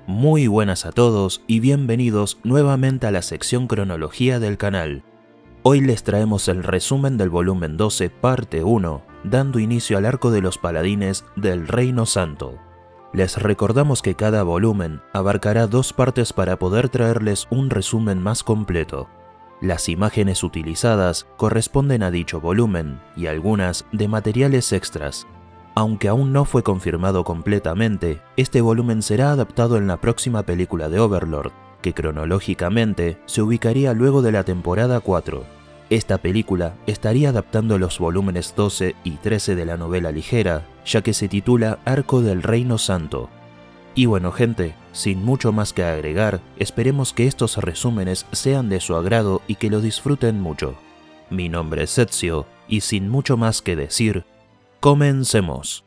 Muy buenas a todos y bienvenidos nuevamente a la sección cronología del canal. Hoy les traemos el resumen del volumen 12 parte 1, dando inicio al arco de los paladines del Reino Santo. Les recordamos que cada volumen abarcará 2 partes para poder traerles un resumen más completo. Las imágenes utilizadas corresponden a dicho volumen y algunas de materiales extras. Aunque aún no fue confirmado completamente, este volumen será adaptado en la próxima película de Overlord, que cronológicamente se ubicaría luego de la temporada 4. Esta película estaría adaptando los volúmenes 12 y 13 de la novela ligera, ya que se titula Arco del Reino Santo. Y bueno gente, sin mucho más que agregar, esperemos que estos resúmenes sean de su agrado y que lo disfruten mucho. Mi nombre es Ezio, y sin mucho más que decir, comencemos.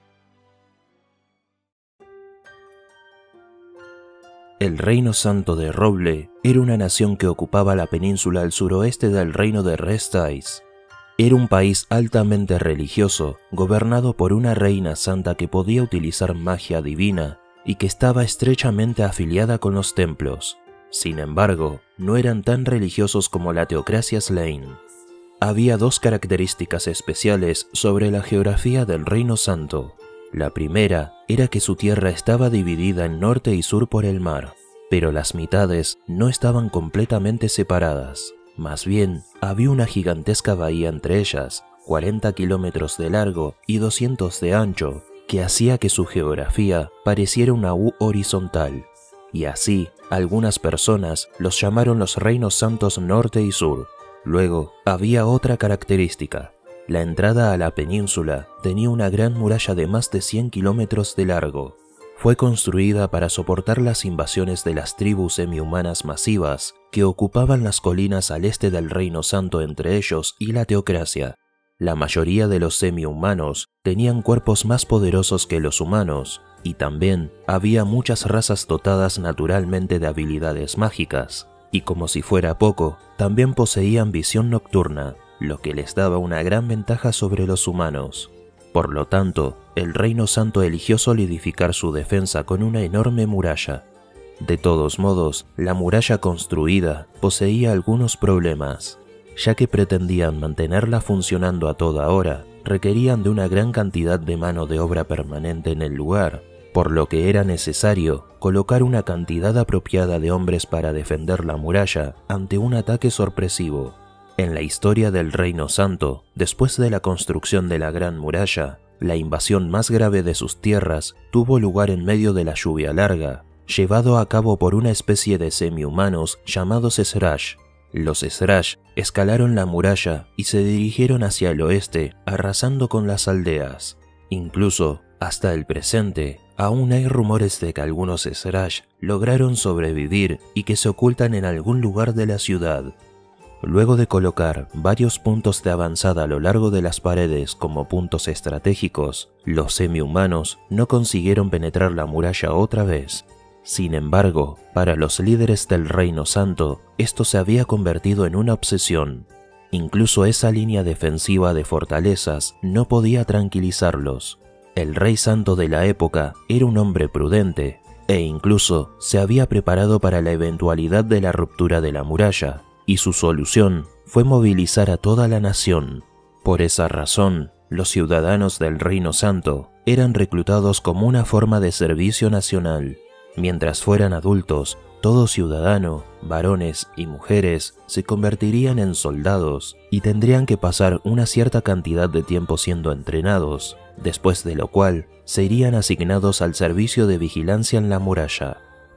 El Reino Santo de Roble era una nación que ocupaba la península al suroeste del reino de Restais. Era un país altamente religioso, gobernado por una reina santa que podía utilizar magia divina y que estaba estrechamente afiliada con los templos. Sin embargo, no eran tan religiosos como la teocracia Slayn. Había 2 características especiales sobre la geografía del Reino Santo. La primera era que su tierra estaba dividida en norte y sur por el mar, pero las mitades no estaban completamente separadas. Más bien, había una gigantesca bahía entre ellas, 40 kilómetros de largo y 200 de ancho, que hacía que su geografía pareciera una U horizontal. Y así, algunas personas los llamaron los Reinos Santos Norte y Sur. Luego, había otra característica. La entrada a la península tenía una gran muralla de más de 100 kilómetros de largo. Fue construida para soportar las invasiones de las tribus semi-humanas masivas que ocupaban las colinas al este del Reino Santo, entre ellos y la teocracia. La mayoría de los semi-humanos tenían cuerpos más poderosos que los humanos, y también había muchas razas dotadas naturalmente de habilidades mágicas. Y como si fuera poco, también poseían visión nocturna, lo que les daba una gran ventaja sobre los humanos. Por lo tanto, el Reino Santo eligió solidificar su defensa con una enorme muralla. De todos modos, la muralla construida poseía algunos problemas. Ya que pretendían mantenerla funcionando a toda hora, requerían de una gran cantidad de mano de obra permanente en el lugar, por lo que era necesario colocar una cantidad apropiada de hombres para defender la muralla ante un ataque sorpresivo. En la historia del Reino Santo, después de la construcción de la Gran Muralla, la invasión más grave de sus tierras tuvo lugar en medio de la lluvia larga, llevado a cabo por una especie de semi-humanos llamados Srash. Los Srash escalaron la muralla y se dirigieron hacia el oeste, arrasando con las aldeas. Incluso, hasta el presente, aún hay rumores de que algunos Srash lograron sobrevivir y que se ocultan en algún lugar de la ciudad. Luego de colocar varios puntos de avanzada a lo largo de las paredes como puntos estratégicos, los semi-humanos no consiguieron penetrar la muralla otra vez. Sin embargo, para los líderes del Reino Santo, esto se había convertido en una obsesión. Incluso esa línea defensiva de fortalezas no podía tranquilizarlos. El Rey Santo de la época era un hombre prudente, e incluso se había preparado para la eventualidad de la ruptura de la muralla, y su solución fue movilizar a toda la nación. Por esa razón, los ciudadanos del Reino Santo eran reclutados como una forma de servicio nacional. Mientras fueran adultos, todo ciudadano, varones y mujeres, se convertirían en soldados y tendrían que pasar una cierta cantidad de tiempo siendo entrenados, después de lo cual serían asignados al servicio de vigilancia en la muralla.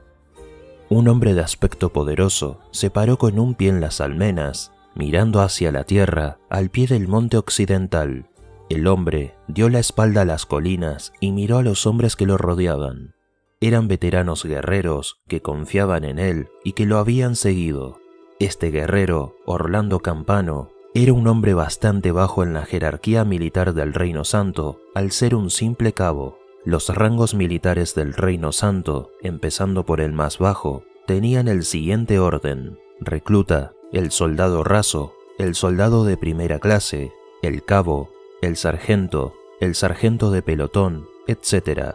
Un hombre de aspecto poderoso se paró con un pie en las almenas, mirando hacia la tierra al pie del monte occidental. El hombre dio la espalda a las colinas y miró a los hombres que lo rodeaban. Eran veteranos guerreros que confiaban en él y que lo habían seguido. Este guerrero, Orlando Campano, era un hombre bastante bajo en la jerarquía militar del Reino Santo, al ser un simple cabo. Los rangos militares del Reino Santo, empezando por el más bajo, tenían el siguiente orden: recluta, el soldado raso, el soldado de primera clase, el cabo, el sargento de pelotón, etc.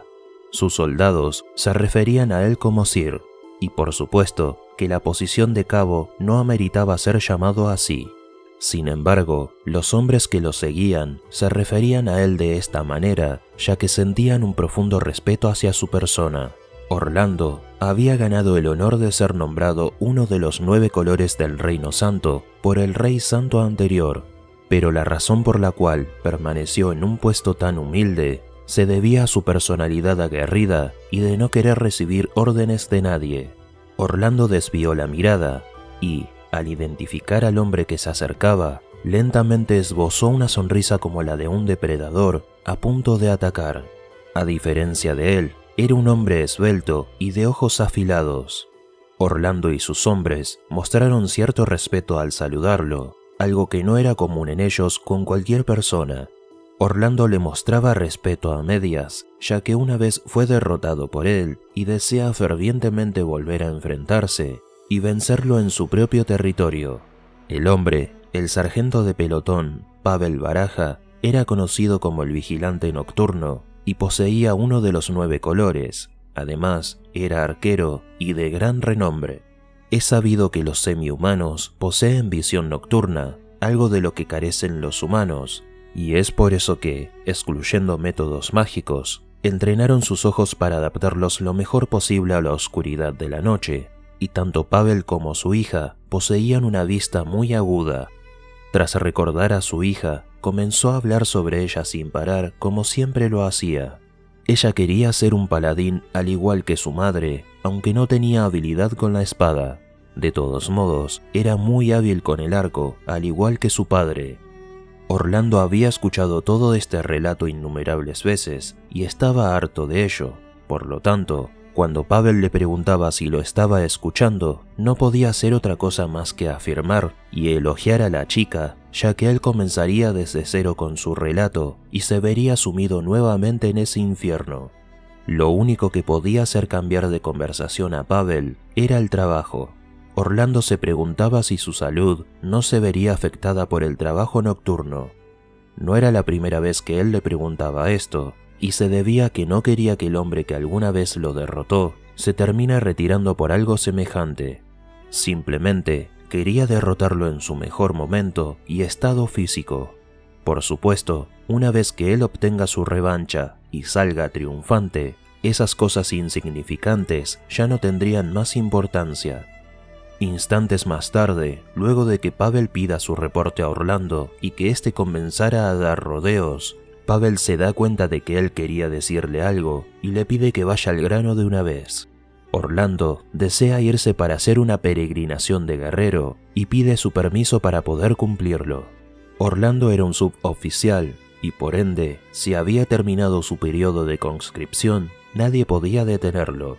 Sus soldados se referían a él como Sir, y por supuesto que la posición de cabo no ameritaba ser llamado así. Sin embargo, los hombres que lo seguían se referían a él de esta manera, ya que sentían un profundo respeto hacia su persona. Orlando había ganado el honor de ser nombrado uno de los 9 colores del Reino Santo por el Rey Santo anterior, pero la razón por la cual permaneció en un puesto tan humilde se debía a su personalidad aguerrida y de no querer recibir órdenes de nadie. Orlando desvió la mirada y, al identificar al hombre que se acercaba, lentamente esbozó una sonrisa como la de un depredador a punto de atacar. A diferencia de él, era un hombre esbelto y de ojos afilados. Orlando y sus hombres mostraron cierto respeto al saludarlo, algo que no era común en ellos con cualquier persona. Orlando le mostraba respeto a medias, ya que una vez fue derrotado por él y desea fervientemente volver a enfrentarse y vencerlo en su propio territorio. El hombre, el sargento de pelotón, Pavel Baraja, era conocido como el vigilante nocturno y poseía uno de los 9 colores. Además, era arquero y de gran renombre. Es sabido que los semi-humanos poseen visión nocturna, algo de lo que carecen los humanos, y es por eso que, excluyendo métodos mágicos, entrenaron sus ojos para adaptarlos lo mejor posible a la oscuridad de la noche, y tanto Pavel como su hija poseían una vista muy aguda. Tras recordar a su hija, comenzó a hablar sobre ella sin parar como siempre lo hacía. Ella quería ser un paladín al igual que su madre, aunque no tenía habilidad con la espada. De todos modos, era muy hábil con el arco, al igual que su padre. Orlando había escuchado todo este relato innumerables veces y estaba harto de ello. Por lo tanto, cuando Pavel le preguntaba si lo estaba escuchando, no podía hacer otra cosa más que afirmar y elogiar a la chica, ya que él comenzaría desde cero con su relato y se vería sumido nuevamente en ese infierno. Lo único que podía hacer cambiar de conversación a Pavel era el trabajo. Orlando se preguntaba si su salud no se vería afectada por el trabajo nocturno. No era la primera vez que él le preguntaba esto, y se debía a que no quería que el hombre que alguna vez lo derrotó se termine retirando por algo semejante. Simplemente quería derrotarlo en su mejor momento y estado físico. Por supuesto, una vez que él obtenga su revancha y salga triunfante, esas cosas insignificantes ya no tendrían más importancia. Instantes más tarde, luego de que Pavel pida su reporte a Orlando y que éste comenzara a dar rodeos, Pavel se da cuenta de que él quería decirle algo y le pide que vaya al grano de una vez. Orlando desea irse para hacer una peregrinación de guerrero y pide su permiso para poder cumplirlo. Orlando era un suboficial y por ende, si había terminado su periodo de conscripción, nadie podía detenerlo.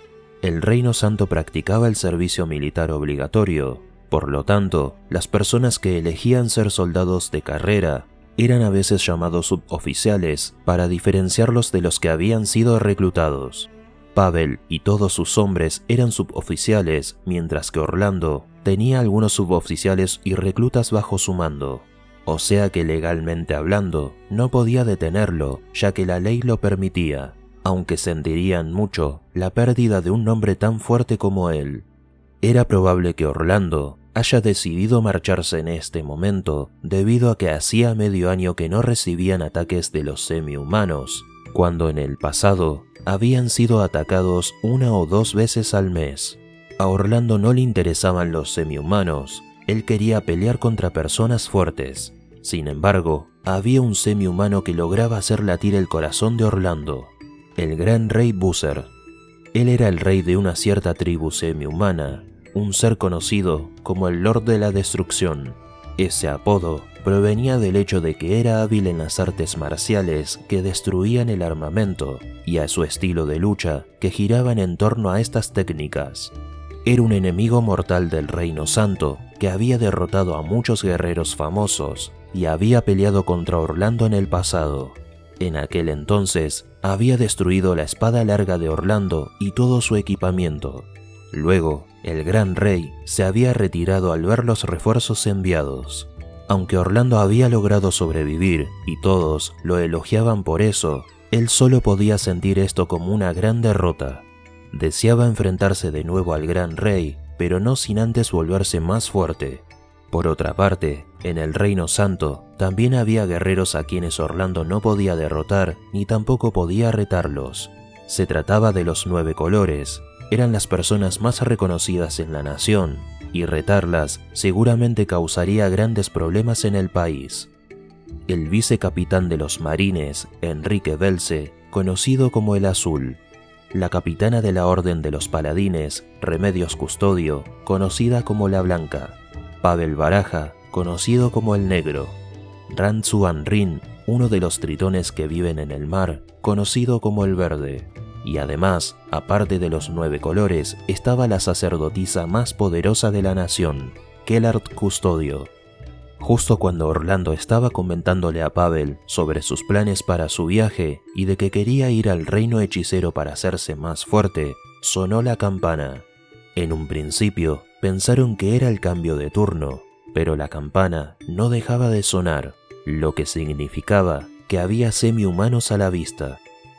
El Reino Santo practicaba el servicio militar obligatorio, por lo tanto, las personas que elegían ser soldados de carrera eran a veces llamados suboficiales para diferenciarlos de los que habían sido reclutados. Pavel y todos sus hombres eran suboficiales, mientras que Orlando tenía algunos suboficiales y reclutas bajo su mando. O sea que legalmente hablando, no podía detenerlo, ya que la ley lo permitía, aunque sentirían mucho la pérdida de un hombre tan fuerte como él. Era probable que Orlando haya decidido marcharse en este momento debido a que hacía medio año que no recibían ataques de los semi-humanos, cuando en el pasado habían sido atacados 1 o 2 veces al mes. A Orlando no le interesaban los semi-humanos, él quería pelear contra personas fuertes. Sin embargo, había un semi-humano que lograba hacer latir el corazón de Orlando: el gran rey Buser. Él era el rey de una cierta tribu semi-humana, un ser conocido como el Lord de la Destrucción. Ese apodo provenía del hecho de que era hábil en las artes marciales que destruían el armamento y a su estilo de lucha que giraban en torno a estas técnicas. Era un enemigo mortal del Reino Santo que había derrotado a muchos guerreros famosos y había peleado contra Orlando en el pasado. En aquel entonces, había destruido la espada larga de Orlando y todo su equipamiento. Luego, el gran rey se había retirado al ver los refuerzos enviados. Aunque Orlando había logrado sobrevivir y todos lo elogiaban por eso, Él solo podía sentir esto como una gran derrota. Deseaba enfrentarse de nuevo al gran rey, pero no sin antes volverse más fuerte. Por otra parte, en el Reino Santo también había guerreros a quienes Orlando no podía derrotar ni tampoco podía retarlos. Se trataba de los 9 colores. Eran las personas más reconocidas en la nación, y retarlas seguramente causaría grandes problemas en el país. El vicecapitán de los marines, Enrique Belce, conocido como el Azul. La capitana de la Orden de los Paladines, Remedios Custodio, conocida como la Blanca. Pavel Baraja, conocido como el Negro. Rantzuan Rin, uno de los tritones que viven en el mar, conocido como el Verde. Y además, aparte de los 9 colores, estaba la sacerdotisa más poderosa de la nación, Kellard Custodio. Justo cuando Orlando estaba comentándole a Pavel sobre sus planes para su viaje y de que quería ir al reino hechicero para hacerse más fuerte, sonó la campana. En un principio pensaron que era el cambio de turno, pero la campana no dejaba de sonar, lo que significaba que había semi-humanos a la vista.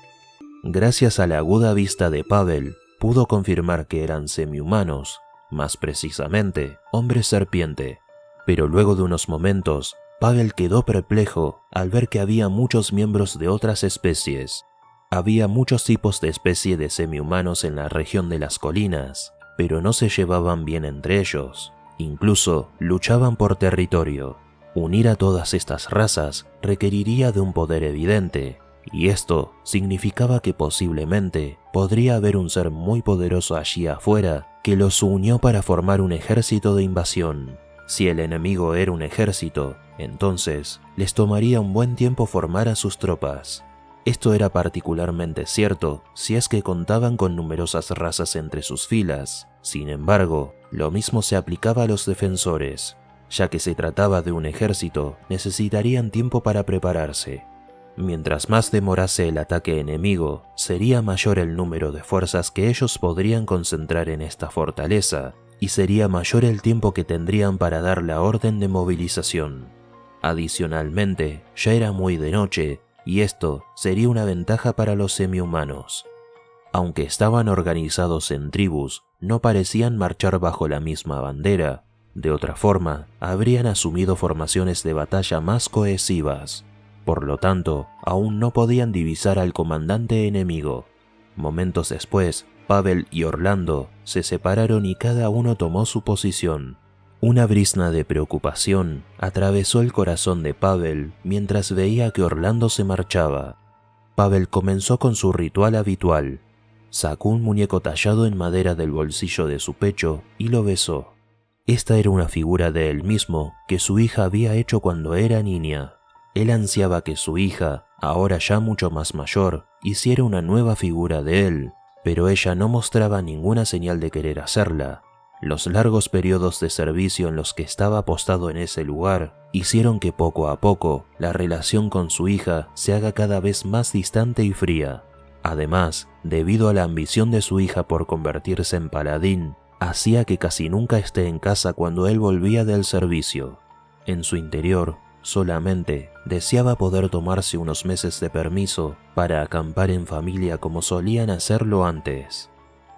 Gracias a la aguda vista de Pavel, pudo confirmar que eran semi-humanos, más precisamente, hombres serpiente. Pero luego de unos momentos, Pavel quedó perplejo al ver que había muchos miembros de otras especies. Había muchos tipos de especie de semi-humanos en la región de las colinas, pero no se llevaban bien entre ellos. Incluso luchaban por territorio. Unir a todas estas razas requeriría de un poder evidente, y esto significaba que posiblemente podría haber un ser muy poderoso allí afuera que los unió para formar un ejército de invasión. Si el enemigo era un ejército, entonces les tomaría un buen tiempo formar a sus tropas. Esto era particularmente cierto si es que contaban con numerosas razas entre sus filas. Sin embargo, lo mismo se aplicaba a los defensores. Ya que se trataba de un ejército, necesitarían tiempo para prepararse. Mientras más demorase el ataque enemigo, sería mayor el número de fuerzas que ellos podrían concentrar en esta fortaleza, y sería mayor el tiempo que tendrían para dar la orden de movilización. Adicionalmente, ya era muy de noche, y esto sería una ventaja para los semi-humanos. Aunque estaban organizados en tribus, no parecían marchar bajo la misma bandera. De otra forma, habrían asumido formaciones de batalla más cohesivas. Por lo tanto, aún no podían divisar al comandante enemigo. Momentos después, Pavel y Orlando se separaron y cada uno tomó su posición. Una brizna de preocupación atravesó el corazón de Pavel mientras veía que Orlando se marchaba. Pavel comenzó con su ritual habitual. Sacó un muñeco tallado en madera del bolsillo de su pecho y lo besó. Esta era una figura de él mismo que su hija había hecho cuando era niña. Él ansiaba que su hija, ahora ya mucho más mayor, hiciera una nueva figura de él, pero ella no mostraba ninguna señal de querer hacerla. Los largos periodos de servicio en los que estaba apostado en ese lugar hicieron que poco a poco la relación con su hija se haga cada vez más distante y fría. Además, debido a la ambición de su hija por convertirse en paladín, hacía que casi nunca esté en casa cuando él volvía del servicio. En su interior, solamente deseaba poder tomarse unos meses de permiso para acampar en familia como solían hacerlo antes.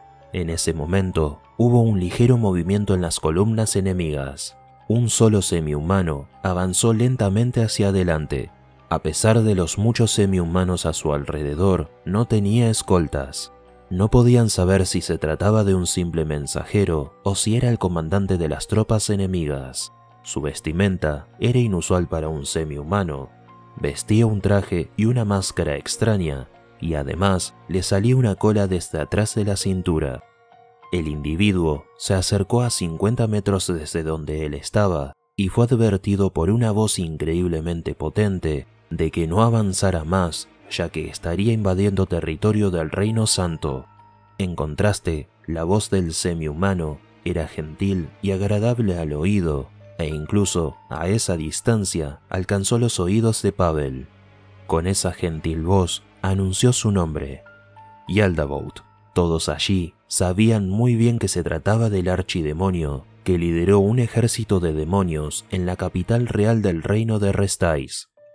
En ese momento, hubo un ligero movimiento en las columnas enemigas. Un solo semi-humano avanzó lentamente hacia adelante. A pesar de los muchos semi-humanos a su alrededor, no tenía escoltas. No podían saber si se trataba de un simple mensajero o si era el comandante de las tropas enemigas. Su vestimenta era inusual para un semi-humano. Vestía un traje y una máscara extraña, y además le salía una cola desde atrás de la cintura. El individuo se acercó a 50 metros desde donde él estaba y fue advertido por una voz increíblemente potente de que no avanzara más, ya que estaría invadiendo territorio del Reino Santo. En contraste, la voz del semi-humano era gentil y agradable al oído, e incluso a esa distancia alcanzó los oídos de Pavel. Con esa gentil voz anunció su nombre, Yaldabaoth. Todos allí sabían muy bien que se trataba del archidemonio que lideró un ejército de demonios en la capital real del reino de Restais.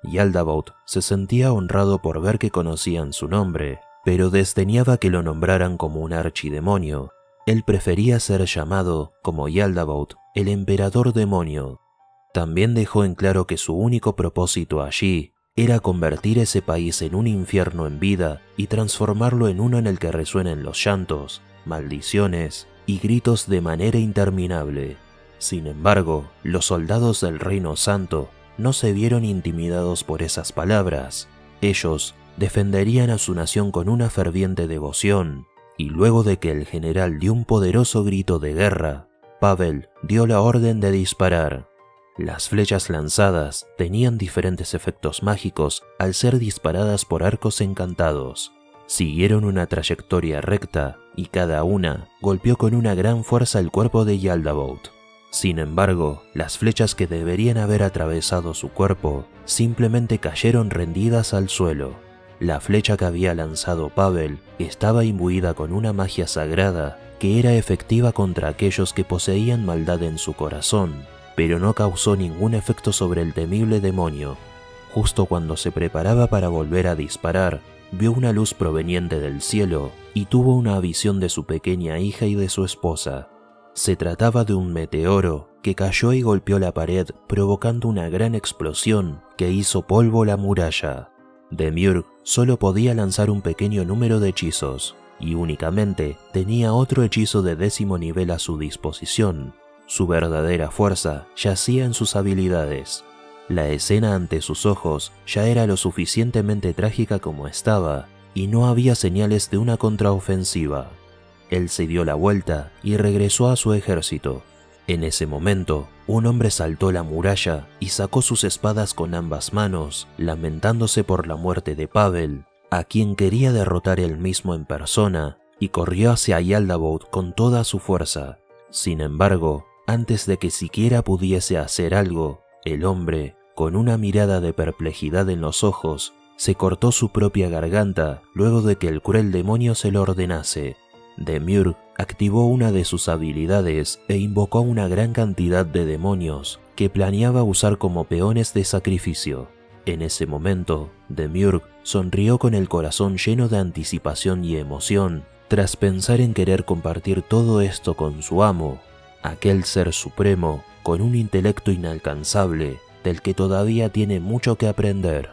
Yaldabaoth se sentía honrado por ver que conocían su nombre, pero desdeñaba que lo nombraran como un archidemonio. Él prefería ser llamado, como Yaldabaoth, el emperador demonio. También dejó en claro que su único propósito allí era convertir ese país en un infierno en vida y transformarlo en uno en el que resuenen los llantos, maldiciones y gritos de manera interminable. Sin embargo, los soldados del Reino Santo no se vieron intimidados por esas palabras. Ellos defenderían a su nación con una ferviente devoción, y luego de que el general dio un poderoso grito de guerra, Pavel dio la orden de disparar. Las flechas lanzadas tenían diferentes efectos mágicos al ser disparadas por arcos encantados. Siguieron una trayectoria recta y cada una golpeó con una gran fuerza el cuerpo de Yaldabaoth. Sin embargo, las flechas que deberían haber atravesado su cuerpo simplemente cayeron rendidas al suelo. La flecha que había lanzado Pavel estaba imbuida con una magia sagrada que era efectiva contra aquellos que poseían maldad en su corazón, pero no causó ningún efecto sobre el temible demonio. Justo cuando se preparaba para volver a disparar, vio una luz proveniente del cielo y tuvo una visión de su pequeña hija y de su esposa. Se trataba de un meteoro que cayó y golpeó la pared, provocando una gran explosión que hizo polvo la muralla. Demiurg solo podía lanzar un pequeño número de hechizos, y únicamente tenía otro hechizo de 10º nivel a su disposición. Su verdadera fuerza yacía en sus habilidades. La escena ante sus ojos ya era lo suficientemente trágica como estaba, y no había señales de una contraofensiva. Él se dio la vuelta y regresó a su ejército. En ese momento, un hombre saltó la muralla y sacó sus espadas con ambas manos, lamentándose por la muerte de Pavel, a quien quería derrotar él mismo en persona, y corrió hacia Yaldabaoth con toda su fuerza. Sin embargo, antes de que siquiera pudiese hacer algo, el hombre, con una mirada de perplejidad en los ojos, se cortó su propia garganta luego de que el cruel demonio se lo ordenase. Demiurg activó una de sus habilidades e invocó una gran cantidad de demonios que planeaba usar como peones de sacrificio. En ese momento, Demiurg sonrió con el corazón lleno de anticipación y emoción, tras pensar en querer compartir todo esto con su amo, aquel ser supremo con un intelecto inalcanzable del que todavía tiene mucho que aprender.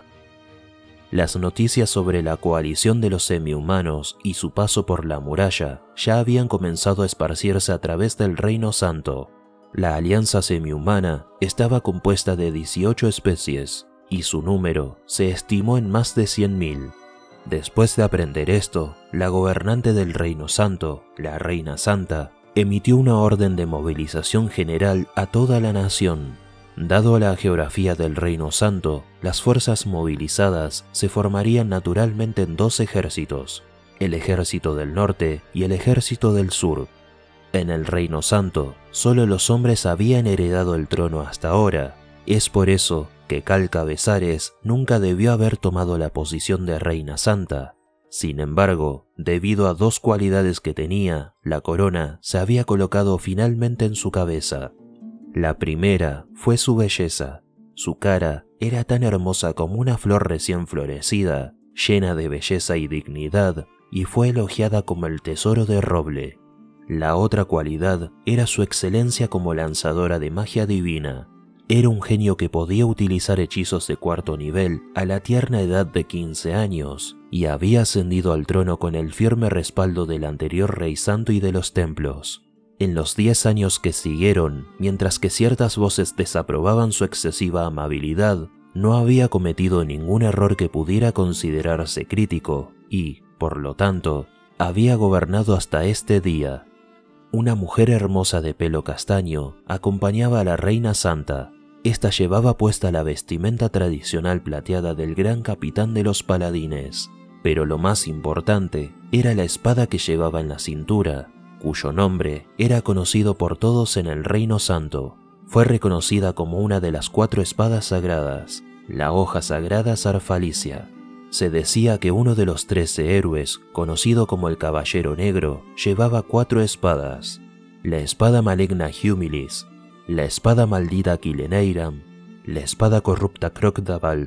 Las noticias sobre la coalición de los semi-humanos y su paso por la muralla ya habían comenzado a esparcirse a través del Reino Santo. La alianza semi-humana estaba compuesta de 18 especies, y su número se estimó en más de 100.000. Después de aprender esto, la gobernante del Reino Santo, la Reina Santa, emitió una orden de movilización general a toda la nación. Dado la geografía del Reino Santo, las fuerzas movilizadas se formarían naturalmente en 2 ejércitos, el ejército del norte y el ejército del sur. En el Reino Santo, solo los hombres habían heredado el trono hasta ahora. Es por eso que Kal Cabezares nunca debió haber tomado la posición de Reina Santa. Sin embargo, debido a 2 cualidades que tenía, la corona se había colocado finalmente en su cabeza. La primera fue su belleza. Su cara era tan hermosa como una flor recién florecida, llena de belleza y dignidad, y fue elogiada como el tesoro de roble. La otra cualidad era su excelencia como lanzadora de magia divina. Era un genio que podía utilizar hechizos de 4º nivel a la tierna edad de 15 años, y había ascendido al trono con el firme respaldo del anterior rey santo y de los templos. En los 10 años que siguieron, mientras que ciertas voces desaprobaban su excesiva amabilidad, no había cometido ningún error que pudiera considerarse crítico y, por lo tanto, había gobernado hasta este día. Una mujer hermosa de pelo castaño acompañaba a la Reina Santa. Esta llevaba puesta la vestimenta tradicional plateada del gran capitán de los paladines, pero lo más importante era la espada que llevaba en la cintura, cuyo nombre era conocido por todos en el Reino Santo. Fue reconocida como una de las 4 espadas sagradas, la hoja sagrada Sarfalicia. Se decía que uno de los 13 héroes, conocido como el Caballero Negro, llevaba 4 espadas: la espada maligna Humilis, la espada maldita Kileneiram, la espada corrupta Crocdaval,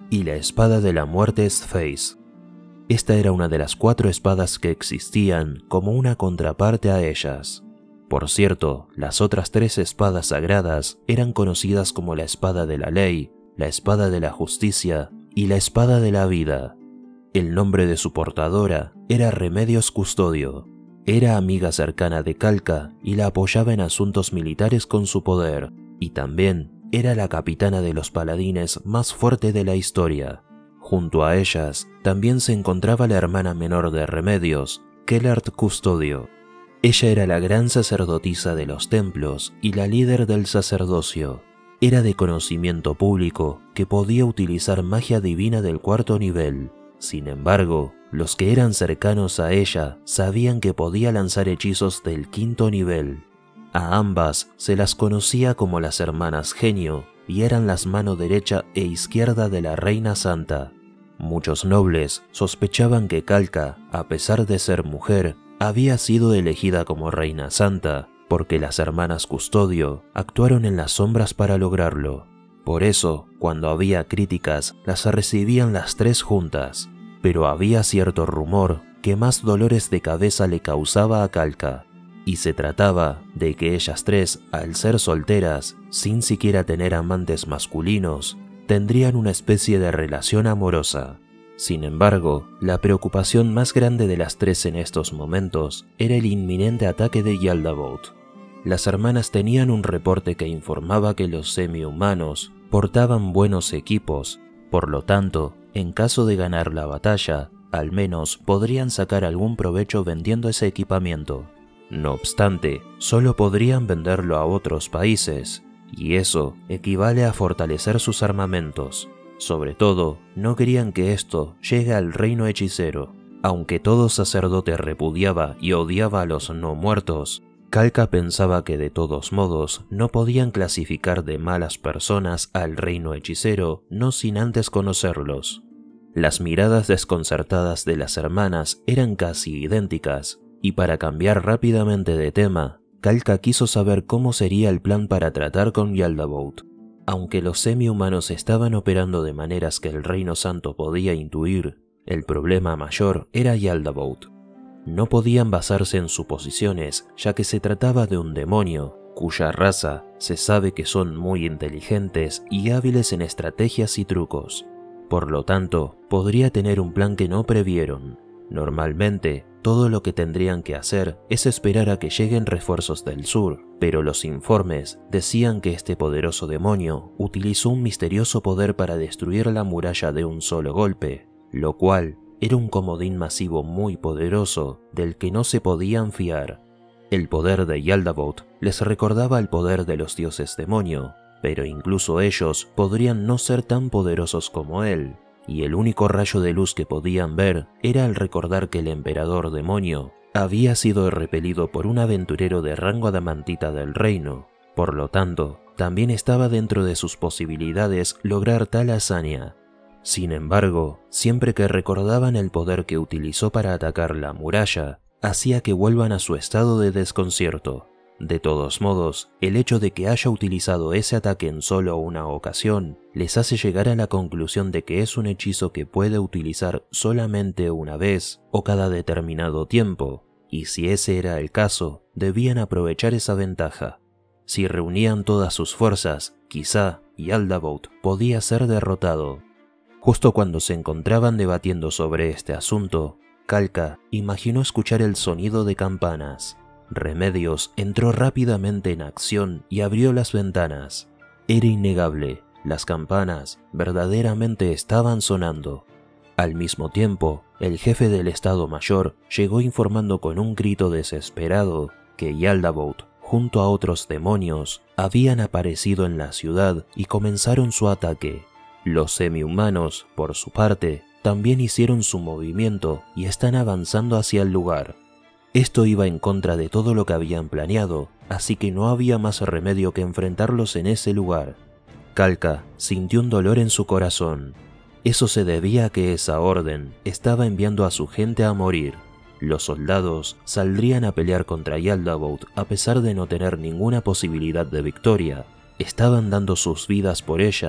y la espada de la muerte Sface. Esta era una de las 4 espadas que existían como una contraparte a ellas. Por cierto, las otras 3 espadas sagradas eran conocidas como la espada de la ley, la espada de la justicia y la espada de la vida. El nombre de su portadora era Remedios Custodio. Era amiga cercana de Calca y la apoyaba en asuntos militares con su poder, y también era la capitana de los paladines más fuerte de la historia. Junto a ellas también se encontraba la hermana menor de Remedios, Kellert Custodio. Ella era la gran sacerdotisa de los templos y la líder del sacerdocio. Era de conocimiento público que podía utilizar magia divina del 4º nivel. Sin embargo, los que eran cercanos a ella sabían que podía lanzar hechizos del 5º nivel. A ambas se las conocía como las hermanas genio y eran las mano derecha e izquierda de la Reina Santa. Muchos nobles sospechaban que Calca, a pesar de ser mujer, había sido elegida como Reina Santa, porque las hermanas Custodio actuaron en las sombras para lograrlo. Por eso, cuando había críticas, las recibían las 3 juntas, pero había cierto rumor que más dolores de cabeza le causaba a Calca, y se trataba de que ellas 3, al ser solteras, sin siquiera tener amantes masculinos, tendrían una especie de relación amorosa. Sin embargo, la preocupación más grande de las 3 en estos momentos era el inminente ataque de Yaldabaoth. Las hermanas tenían un reporte que informaba que los semi-humanos portaban buenos equipos, por lo tanto, en caso de ganar la batalla, al menos podrían sacar algún provecho vendiendo ese equipamiento. No obstante, solo podrían venderlo a otros países, y eso equivale a fortalecer sus armamentos. Sobre todo, no querían que esto llegue al reino hechicero. Aunque todo sacerdote repudiaba y odiaba a los no muertos, Calca pensaba que de todos modos no podían clasificar de malas personas al reino hechicero no sin antes conocerlos. Las miradas desconcertadas de las hermanas eran casi idénticas, y para cambiar rápidamente de tema, Calca quiso saber cómo sería el plan para tratar con Yaldabaoth. Aunque los semi-humanos estaban operando de maneras que el Reino Santo podía intuir, el problema mayor era Yaldabaoth. No podían basarse en suposiciones, ya que se trataba de un demonio, cuya raza se sabe que son muy inteligentes y hábiles en estrategias y trucos. Por lo tanto, podría tener un plan que no previeron. Normalmente, todo lo que tendrían que hacer es esperar a que lleguen refuerzos del sur, pero los informes decían que este poderoso demonio utilizó un misterioso poder para destruir la muralla de un solo golpe, lo cual era un comodín masivo muy poderoso del que no se podían fiar. El poder de Yaldabaoth les recordaba el poder de los dioses demonio, pero incluso ellos podrían no ser tan poderosos como él. Y el único rayo de luz que podían ver era al recordar que el emperador demonio había sido repelido por un aventurero de rango adamantita del reino. Por lo tanto, también estaba dentro de sus posibilidades lograr tal hazaña. Sin embargo, siempre que recordaban el poder que utilizó para atacar la muralla, hacía que vuelvan a su estado de desconcierto. De todos modos, el hecho de que haya utilizado ese ataque en solo una ocasión les hace llegar a la conclusión de que es un hechizo que puede utilizar solamente una vez o cada determinado tiempo, y si ese era el caso, debían aprovechar esa ventaja. Si reunían todas sus fuerzas, quizá Yaldabaoth podía ser derrotado. Justo cuando se encontraban debatiendo sobre este asunto, Calca imaginó escuchar el sonido de campanas. Remedios entró rápidamente en acción y abrió las ventanas. Era innegable, las campanas verdaderamente estaban sonando. Al mismo tiempo, el jefe del Estado Mayor llegó informando con un grito desesperado que Yaldabaoth, junto a otros demonios, habían aparecido en la ciudad y comenzaron su ataque. Los semi-humanos, por su parte, también hicieron su movimiento y están avanzando hacia el lugar. Esto iba en contra de todo lo que habían planeado, así que no había más remedio que enfrentarlos en ese lugar. Calca sintió un dolor en su corazón. Eso se debía a que esa orden estaba enviando a su gente a morir. Los soldados saldrían a pelear contra Yaldabaoth a pesar de no tener ninguna posibilidad de victoria. Estaban dando sus vidas por ella,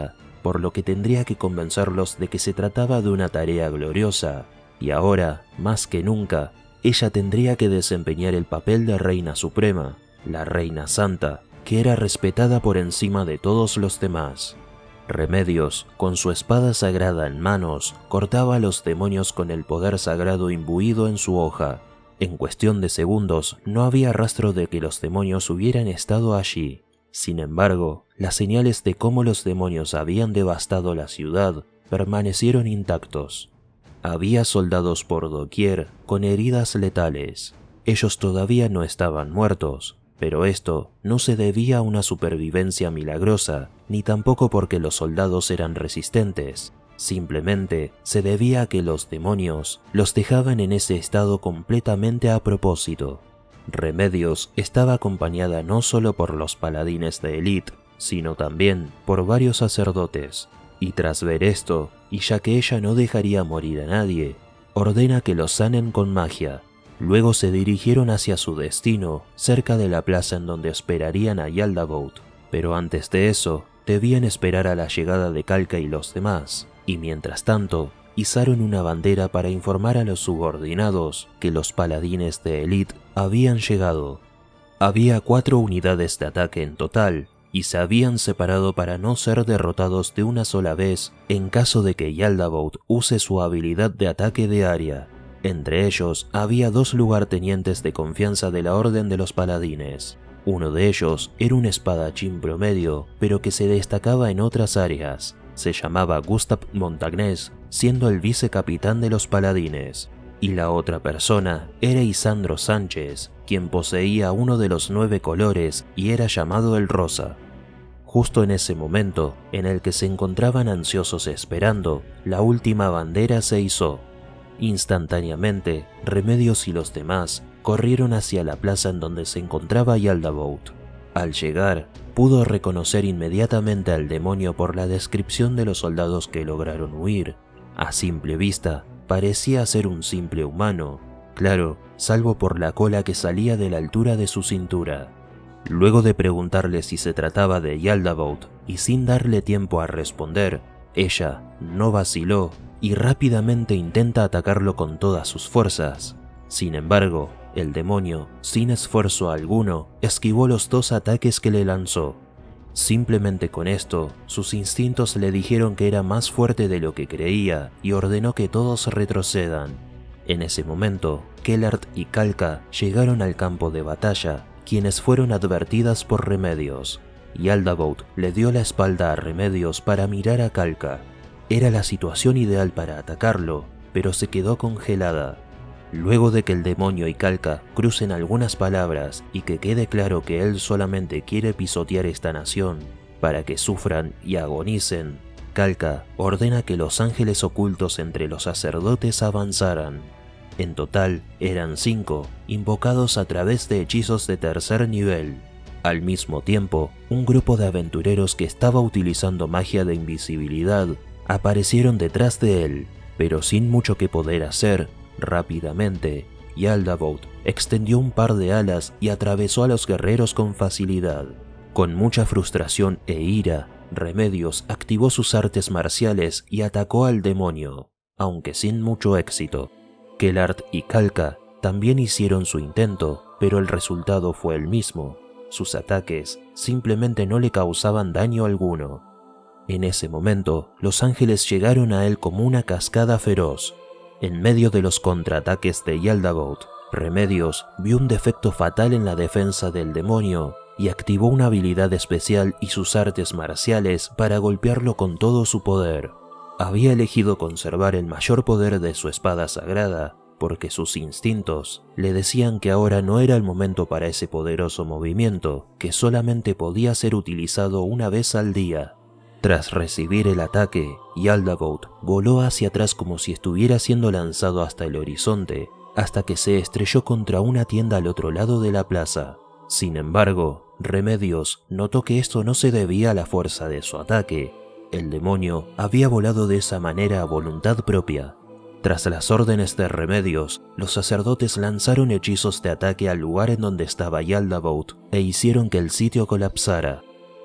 por lo que tendría que convencerlos de que se trataba de una tarea gloriosa, y ahora, más que nunca, ella tendría que desempeñar el papel de reina suprema, la reina santa, que era respetada por encima de todos los demás. Remedios, con su espada sagrada en manos, cortaba a los demonios con el poder sagrado imbuido en su hoja. En cuestión de segundos no había rastro de que los demonios hubieran estado allí. Sin embargo, las señales de cómo los demonios habían devastado la ciudad permanecieron intactos. Había soldados por doquier con heridas letales. Ellos todavía no estaban muertos, pero esto no se debía a una supervivencia milagrosa, ni tampoco porque los soldados eran resistentes. Simplemente se debía a que los demonios los dejaban en ese estado completamente a propósito. Remedios estaba acompañada no solo por los paladines de élite, sino también por varios sacerdotes, y tras ver esto, y ya que ella no dejaría morir a nadie, ordena que los sanen con magia. Luego se dirigieron hacia su destino, cerca de la plaza en donde esperarían a Yaldabaoth, pero antes de eso, debían esperar a la llegada de Calca y los demás, y mientras tanto, izaron una bandera para informar a los subordinados que los paladines de élite habían llegado. Había 4 unidades de ataque en total, y se habían separado para no ser derrotados de una sola vez en caso de que Yaldabaoth use su habilidad de ataque de área. Entre ellos había 2 lugartenientes de confianza de la Orden de los Paladines. Uno de ellos era un espadachín promedio, pero que se destacaba en otras áreas. Se llamaba Gustav Montagnés, siendo el vicecapitán de los Paladines. Y la otra persona era Isandro Sánchez, quien poseía uno de los 9 colores y era llamado el Rosa. Justo en ese momento, en el que se encontraban ansiosos esperando, la última bandera se izó. Instantáneamente, Remedios y los demás corrieron hacia la plaza en donde se encontraba Yaldabaoth. Al llegar, pudo reconocer inmediatamente al demonio por la descripción de los soldados que lograron huir. A simple vista, parecía ser un simple humano, claro, salvo por la cola que salía de la altura de su cintura. Luego de preguntarle si se trataba de Yaldabaoth y sin darle tiempo a responder, ella no vaciló y rápidamente intenta atacarlo con todas sus fuerzas. Sin embargo, el demonio, sin esfuerzo alguno, esquivó los 2 ataques que le lanzó. Simplemente con esto, sus instintos le dijeron que era más fuerte de lo que creía y ordenó que todos retrocedan. En ese momento, Kellert y Calca llegaron al campo de batalla, quienes fueron advertidas por Remedios. Yaldabaoth le dio la espalda a Remedios para mirar a Calca. Era la situación ideal para atacarlo, pero se quedó congelada. Luego de que el demonio y Calca crucen algunas palabras y que quede claro que él solamente quiere pisotear esta nación para que sufran y agonicen, Calca ordena que los ángeles ocultos entre los sacerdotes avanzaran. En total eran 5, invocados a través de hechizos de tercer nivel. Al mismo tiempo, un grupo de aventureros que estaba utilizando magia de invisibilidad aparecieron detrás de él, pero sin mucho que poder hacer. Rápidamente, Yaldabaoth extendió un par de alas y atravesó a los guerreros con facilidad. Con mucha frustración e ira, Remedios activó sus artes marciales y atacó al demonio, aunque sin mucho éxito. Kellert y Calca también hicieron su intento, pero el resultado fue el mismo. Sus ataques simplemente no le causaban daño alguno. En ese momento, los ángeles llegaron a él como una cascada feroz. En medio de los contraataques de Yaldabaoth, Remedios vio un defecto fatal en la defensa del demonio y activó una habilidad especial y sus artes marciales para golpearlo con todo su poder. Había elegido conservar el mayor poder de su espada sagrada porque sus instintos le decían que ahora no era el momento para ese poderoso movimiento que solamente podía ser utilizado una vez al día. Tras recibir el ataque, Yaldabaoth voló hacia atrás como si estuviera siendo lanzado hasta el horizonte, hasta que se estrelló contra una tienda al otro lado de la plaza. Sin embargo, Remedios notó que esto no se debía a la fuerza de su ataque. El demonio había volado de esa manera a voluntad propia. Tras las órdenes de Remedios, los sacerdotes lanzaron hechizos de ataque al lugar en donde estaba Yaldabaoth e hicieron que el sitio colapsara.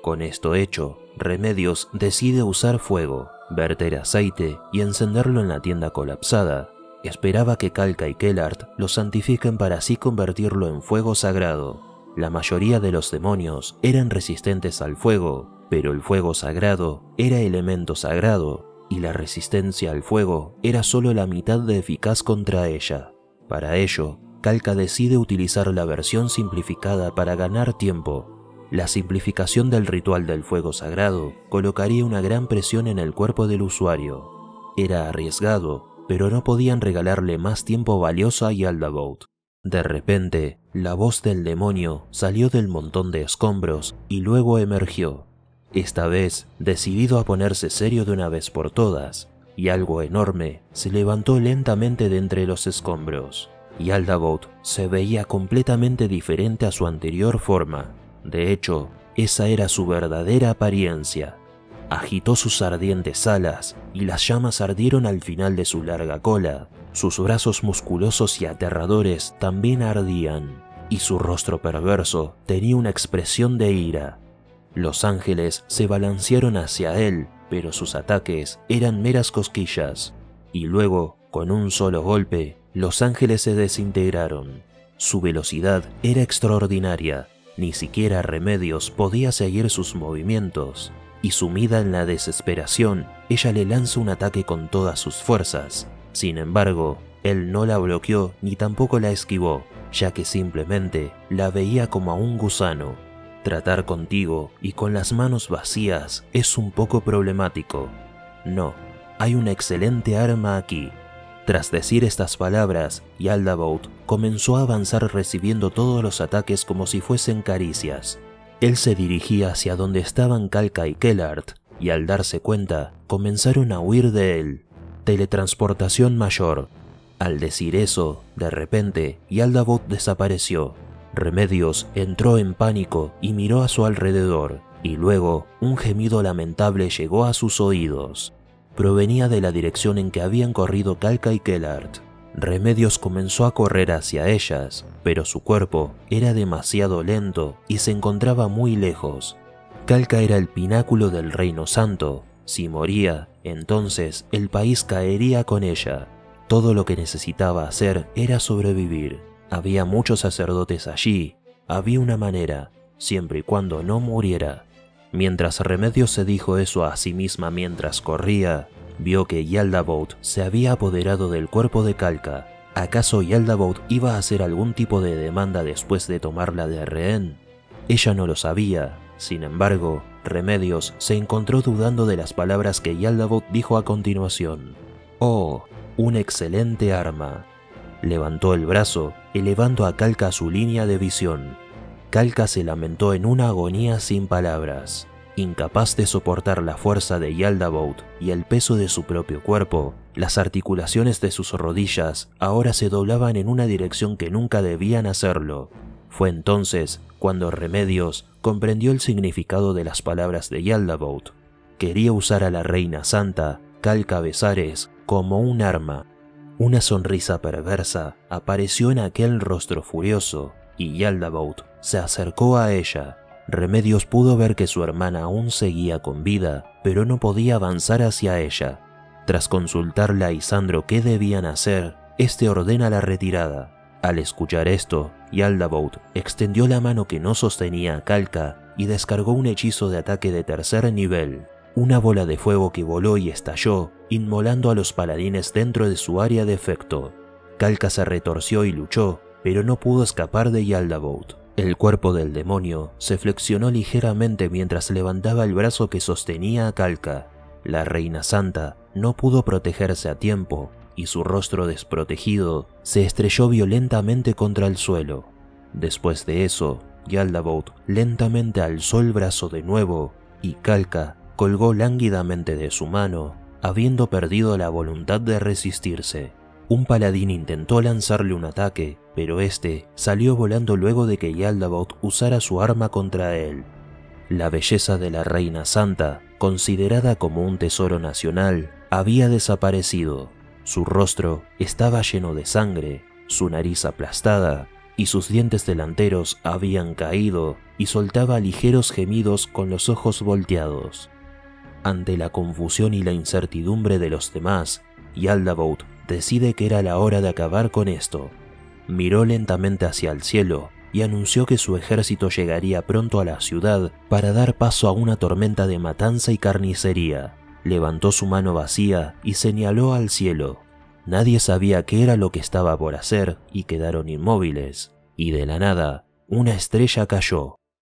Con esto hecho, Remedios decide usar fuego, verter aceite y encenderlo en la tienda colapsada. Esperaba que Calca y Kellard lo santifiquen para así convertirlo en fuego sagrado. La mayoría de los demonios eran resistentes al fuego, pero el fuego sagrado era elemento sagrado, y la resistencia al fuego era solo la mitad de eficaz contra ella. Para ello, Calca decide utilizar la versión simplificada para ganar tiempo. La simplificación del ritual del fuego sagrado colocaría una gran presión en el cuerpo del usuario. Era arriesgado, pero no podían regalarle más tiempo valioso a Yaldabaoth. De repente, la voz del demonio salió del montón de escombros y luego emergió. Esta vez, decidido a ponerse serio de una vez por todas, y algo enorme se levantó lentamente de entre los escombros. Yaldabaoth se veía completamente diferente a su anterior forma. De hecho, esa era su verdadera apariencia. Agitó sus ardientes alas y las llamas ardieron al final de su larga cola. Sus brazos musculosos y aterradores también ardían, y su rostro perverso tenía una expresión de ira. Los ángeles se balancearon hacia él, pero sus ataques eran meras cosquillas, y luego, con un solo golpe, los ángeles se desintegraron. Su velocidad era extraordinaria, ni siquiera Remedios podía seguir sus movimientos, y sumida en la desesperación, ella le lanza un ataque con todas sus fuerzas. Sin embargo, él no la bloqueó ni tampoco la esquivó, ya que simplemente la veía como a un gusano. Tratar contigo y con las manos vacías es un poco problemático. No, hay una excelente arma aquí. Tras decir estas palabras, Yaldabaoth comenzó a avanzar recibiendo todos los ataques como si fuesen caricias. Él se dirigía hacia donde estaban Calca y Kellard, y al darse cuenta, comenzaron a huir de él. Teletransportación mayor. Al decir eso, de repente, Yaldabaoth desapareció. Remedios entró en pánico y miró a su alrededor, y luego un gemido lamentable llegó a sus oídos. Provenía de la dirección en que habían corrido Calca y Kellard. Remedios comenzó a correr hacia ellas, pero su cuerpo era demasiado lento y se encontraba muy lejos. Calca era el pináculo del Reino Santo. Si moría, entonces el país caería con ella. Todo lo que necesitaba hacer era sobrevivir. Había muchos sacerdotes allí. Había una manera, siempre y cuando no muriera. Mientras Remedios se dijo eso a sí misma mientras corría, vio que Yaldabaoth se había apoderado del cuerpo de Calca. ¿Acaso Yaldabaoth iba a hacer algún tipo de demanda después de tomarla de rehén? Ella no lo sabía. Sin embargo, Remedios se encontró dudando de las palabras que Yaldabaoth dijo a continuación. «Oh, una excelente arma». Levantó el brazo, elevando a Calca a su línea de visión. Calca se lamentó en una agonía sin palabras. Incapaz de soportar la fuerza de Yaldabaoth y el peso de su propio cuerpo, las articulaciones de sus rodillas ahora se doblaban en una dirección que nunca debían hacerlo. Fue entonces cuando Remedios comprendió el significado de las palabras de Yaldabaoth. Quería usar a la Reina Santa, Calca Besares, como un arma. Una sonrisa perversa apareció en aquel rostro furioso, y Yaldabaoth se acercó a ella. Remedios pudo ver que su hermana aún seguía con vida, pero no podía avanzar hacia ella. Tras consultarle a Isandro qué debían hacer, este ordena la retirada. Al escuchar esto, Yaldabaoth extendió la mano que no sostenía a Calca y descargó un hechizo de ataque de tercer nivel. Una bola de fuego que voló y estalló, inmolando a los paladines dentro de su área de efecto. Calca se retorció y luchó, pero no pudo escapar de Yaldabaoth. El cuerpo del demonio se flexionó ligeramente mientras levantaba el brazo que sostenía a Calca. La Reina Santa no pudo protegerse a tiempo, y su rostro desprotegido se estrelló violentamente contra el suelo. Después de eso, Yaldabaoth lentamente alzó el brazo de nuevo, y Calca colgó lánguidamente de su mano, habiendo perdido la voluntad de resistirse. Un paladín intentó lanzarle un ataque, pero este salió volando luego de que Yaldabaoth usara su arma contra él. La belleza de la Reina Santa, considerada como un tesoro nacional, había desaparecido. Su rostro estaba lleno de sangre, su nariz aplastada, y sus dientes delanteros habían caído y soltaba ligeros gemidos con los ojos volteados. Ante la confusión y la incertidumbre de los demás, Yaldabaoth decide que era la hora de acabar con esto. Miró lentamente hacia el cielo y anunció que su ejército llegaría pronto a la ciudad para dar paso a una tormenta de matanza y carnicería. Levantó su mano vacía y señaló al cielo. Nadie sabía qué era lo que estaba por hacer y quedaron inmóviles, y de la nada, una estrella cayó.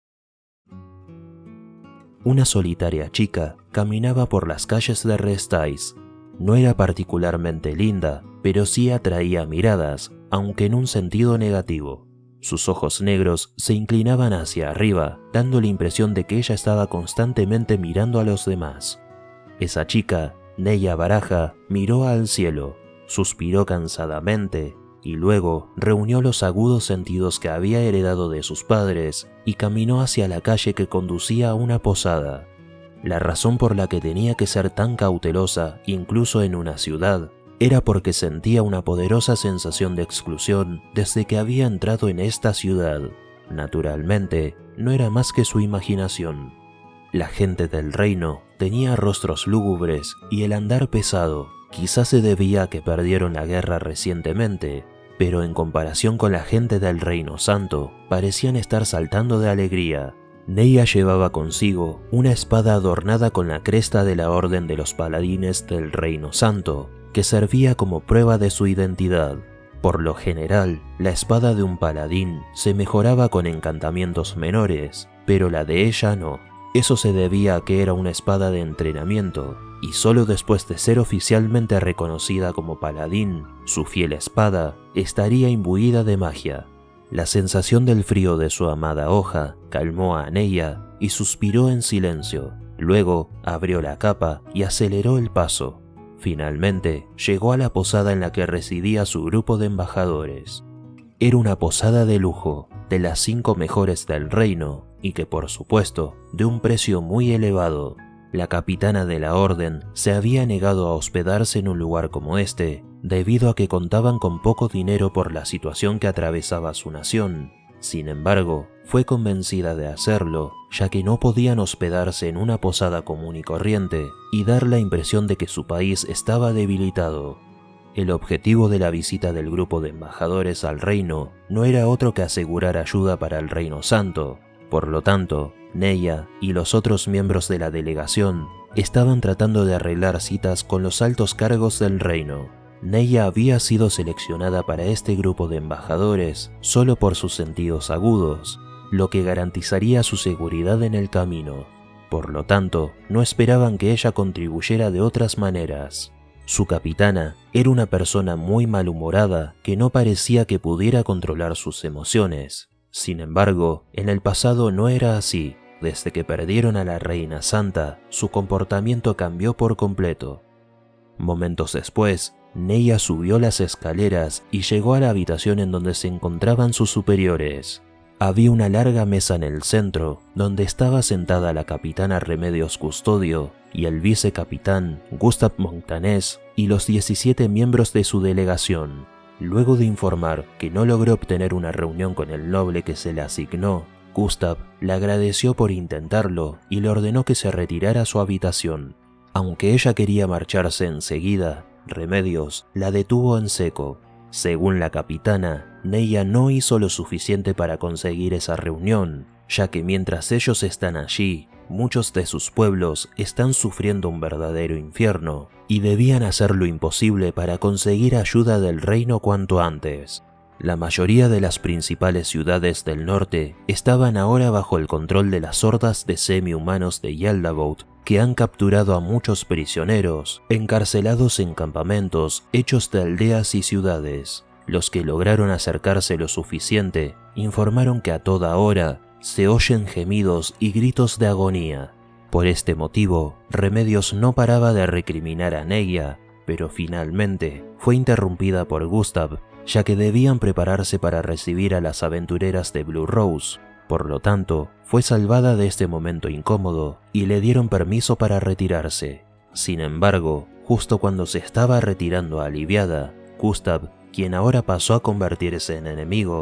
Una solitaria chica caminaba por las calles de Restais. No era particularmente linda, pero sí atraía miradas, aunque en un sentido negativo. Sus ojos negros se inclinaban hacia arriba, dando la impresión de que ella estaba constantemente mirando a los demás. Esa chica, Neya Baraja, miró al cielo, suspiró cansadamente y luego reunió los agudos sentidos que había heredado de sus padres y caminó hacia la calle que conducía a una posada. La razón por la que tenía que ser tan cautelosa, incluso en una ciudad, era porque sentía una poderosa sensación de exclusión desde que había entrado en esta ciudad. Naturalmente, no era más que su imaginación. La gente del reino tenía rostros lúgubres y el andar pesado. Quizás se debía a que perdieron la guerra recientemente, pero en comparación con la gente del Reino Santo, parecían estar saltando de alegría. Neya llevaba consigo una espada adornada con la cresta de la Orden de los Paladines del Reino Santo, que servía como prueba de su identidad. Por lo general, la espada de un paladín se mejoraba con encantamientos menores, pero la de ella no. Eso se debía a que era una espada de entrenamiento, y solo después de ser oficialmente reconocida como paladín, su fiel espada estaría imbuida de magia. La sensación del frío de su amada hoja calmó a Neya y suspiró en silencio. Luego abrió la capa y aceleró el paso. Finalmente llegó a la posada en la que residía su grupo de embajadores. Era una posada de lujo, de las 5 mejores del reino, y que por supuesto, de un precio muy elevado. La capitana de la orden se había negado a hospedarse en un lugar como este, debido a que contaban con poco dinero por la situación que atravesaba su nación. Sin embargo, fue convencida de hacerlo, ya que no podían hospedarse en una posada común y corriente y dar la impresión de que su país estaba debilitado. El objetivo de la visita del grupo de embajadores al reino no era otro que asegurar ayuda para el Reino Santo. Por lo tanto, Neya y los otros miembros de la delegación estaban tratando de arreglar citas con los altos cargos del reino. Neya había sido seleccionada para este grupo de embajadores solo por sus sentidos agudos, lo que garantizaría su seguridad en el camino. Por lo tanto, no esperaban que ella contribuyera de otras maneras. Su capitana era una persona muy malhumorada que no parecía que pudiera controlar sus emociones. Sin embargo, en el pasado no era así. Desde que perdieron a la Reina Santa, su comportamiento cambió por completo. Momentos después, Neya subió las escaleras y llegó a la habitación en donde se encontraban sus superiores. Había una larga mesa en el centro, donde estaba sentada la capitana Remedios Custodio y el vicecapitán Gustav Montanés y los 17 miembros de su delegación. Luego de informar que no logró obtener una reunión con el noble que se le asignó, Gustav le agradeció por intentarlo y le ordenó que se retirara a su habitación. Aunque ella quería marcharse enseguida, Remedios la detuvo en seco. Según la capitana, Neya no hizo lo suficiente para conseguir esa reunión, ya que mientras ellos están allí, muchos de sus pueblos están sufriendo un verdadero infierno y debían hacer lo imposible para conseguir ayuda del reino cuanto antes. La mayoría de las principales ciudades del norte estaban ahora bajo el control de las hordas de semi-humanos de Yaldabaoth, que han capturado a muchos prisioneros, encarcelados en campamentos hechos de aldeas y ciudades. Los que lograron acercarse lo suficiente informaron que a toda hora se oyen gemidos y gritos de agonía. Por este motivo, Remedios no paraba de recriminar a Neya, pero finalmente fue interrumpida por Gustav, ya que debían prepararse para recibir a las aventureras de Blue Rose. Por lo tanto, fue salvada de este momento incómodo y le dieron permiso para retirarse. Sin embargo, justo cuando se estaba retirando aliviada, Gustav, quien ahora pasó a convertirse en enemigo,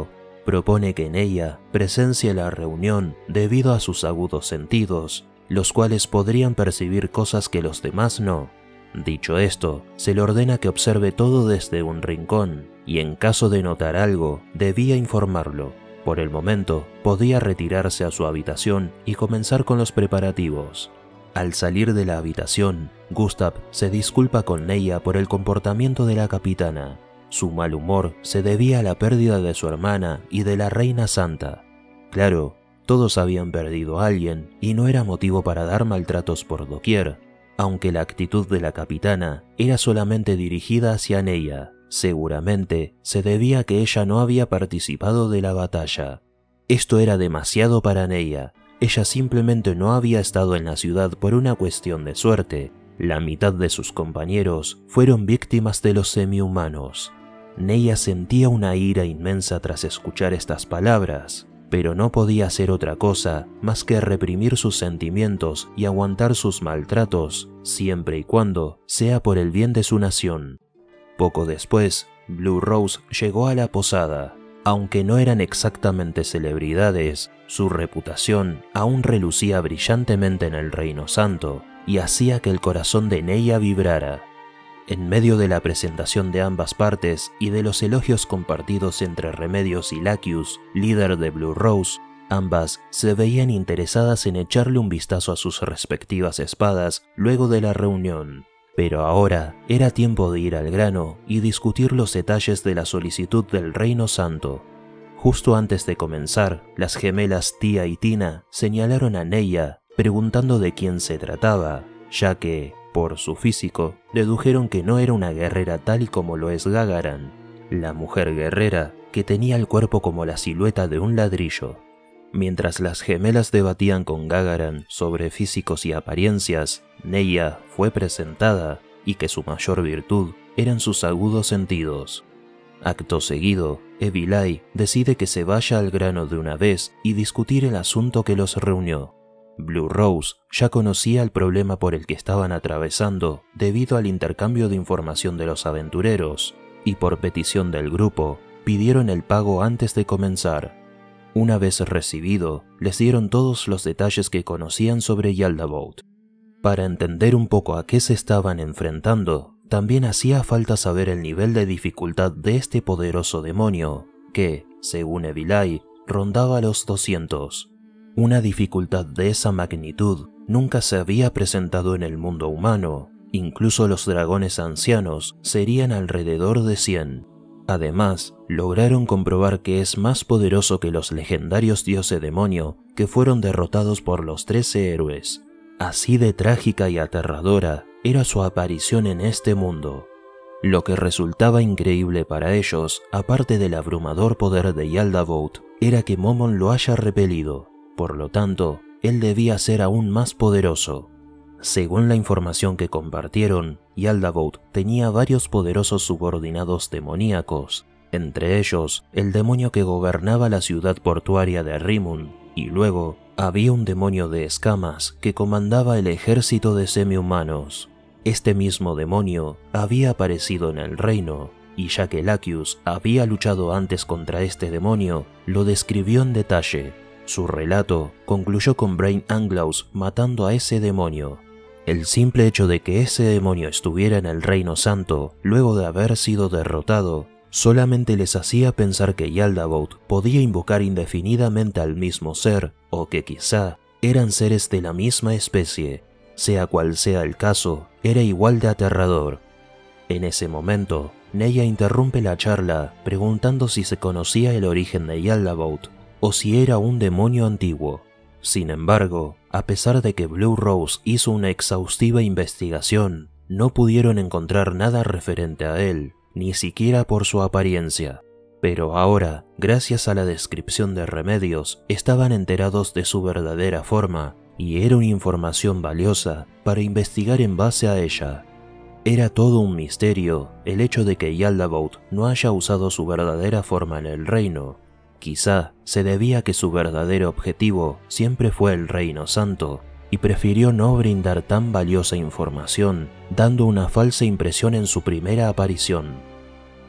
propone que Neya presencie la reunión debido a sus agudos sentidos, los cuales podrían percibir cosas que los demás no. Dicho esto, se le ordena que observe todo desde un rincón, y en caso de notar algo, debía informarlo. Por el momento, podía retirarse a su habitación y comenzar con los preparativos. Al salir de la habitación, Gustav se disculpa con Neya por el comportamiento de la capitana. Su mal humor se debía a la pérdida de su hermana y de la reina santa. Claro, todos habían perdido a alguien y no era motivo para dar maltratos por doquier, aunque la actitud de la capitana era solamente dirigida hacia Neya. Seguramente se debía a que ella no había participado de la batalla. Esto era demasiado para Neya. Ella simplemente no había estado en la ciudad por una cuestión de suerte. La mitad de sus compañeros fueron víctimas de los semi-humanos. Neya sentía una ira inmensa tras escuchar estas palabras, pero no podía hacer otra cosa más que reprimir sus sentimientos y aguantar sus maltratos, siempre y cuando sea por el bien de su nación. Poco después, Blue Rose llegó a la posada. Aunque no eran exactamente celebridades, su reputación aún relucía brillantemente en el Reino Santo y hacía que el corazón de Neya vibrara. En medio de la presentación de ambas partes y de los elogios compartidos entre Remedios y Laccius, líder de Blue Rose, ambas se veían interesadas en echarle un vistazo a sus respectivas espadas luego de la reunión. Pero ahora era tiempo de ir al grano y discutir los detalles de la solicitud del Reino Santo. Justo antes de comenzar, las gemelas Tia y Tina señalaron a Neya preguntando de quién se trataba, ya que, por su físico, dedujeron que no era una guerrera tal y como lo es Gagaran, la mujer guerrera que tenía el cuerpo como la silueta de un ladrillo. Mientras las gemelas debatían con Gagaran sobre físicos y apariencias, Neya fue presentada y que su mayor virtud eran sus agudos sentidos. Acto seguido, Evilai decide que se vaya al grano de una vez y discutir el asunto que los reunió. Blue Rose ya conocía el problema por el que estaban atravesando debido al intercambio de información de los aventureros, y por petición del grupo, pidieron el pago antes de comenzar. Una vez recibido, les dieron todos los detalles que conocían sobre Yaldabaoth. Para entender un poco a qué se estaban enfrentando, también hacía falta saber el nivel de dificultad de este poderoso demonio, que, según Evilai, rondaba los 200. Una dificultad de esa magnitud nunca se había presentado en el mundo humano, incluso los dragones ancianos serían alrededor de 100. Además, lograron comprobar que es más poderoso que los legendarios dioses demonio que fueron derrotados por los 13 héroes. Así de trágica y aterradora era su aparición en este mundo. Lo que resultaba increíble para ellos, aparte del abrumador poder de Yaldabaoth, era que Momon lo haya repelido. Por lo tanto, él debía ser aún más poderoso. Según la información que compartieron, Yaldabaoth tenía varios poderosos subordinados demoníacos, entre ellos el demonio que gobernaba la ciudad portuaria de Rimun, y luego había un demonio de escamas que comandaba el ejército de semi-humanos. Este mismo demonio había aparecido en el reino, y ya que Laccius había luchado antes contra este demonio, lo describió en detalle. Su relato concluyó con Brain Anglaus matando a ese demonio. El simple hecho de que ese demonio estuviera en el Reino Santo, luego de haber sido derrotado, solamente les hacía pensar que Yaldabaoth podía invocar indefinidamente al mismo ser, o que quizá eran seres de la misma especie. Sea cual sea el caso, era igual de aterrador. En ese momento, Neya interrumpe la charla preguntando si se conocía el origen de Yaldabaoth, o si era un demonio antiguo. Sin embargo, a pesar de que Blue Rose hizo una exhaustiva investigación, no pudieron encontrar nada referente a él, ni siquiera por su apariencia. Pero ahora, gracias a la descripción de Remedios, estaban enterados de su verdadera forma, y era una información valiosa para investigar en base a ella. Era todo un misterio el hecho de que Yaldabaoth no haya usado su verdadera forma en el reino. Quizá se debía a que su verdadero objetivo siempre fue el Reino Santo, y prefirió no brindar tan valiosa información, dando una falsa impresión en su primera aparición.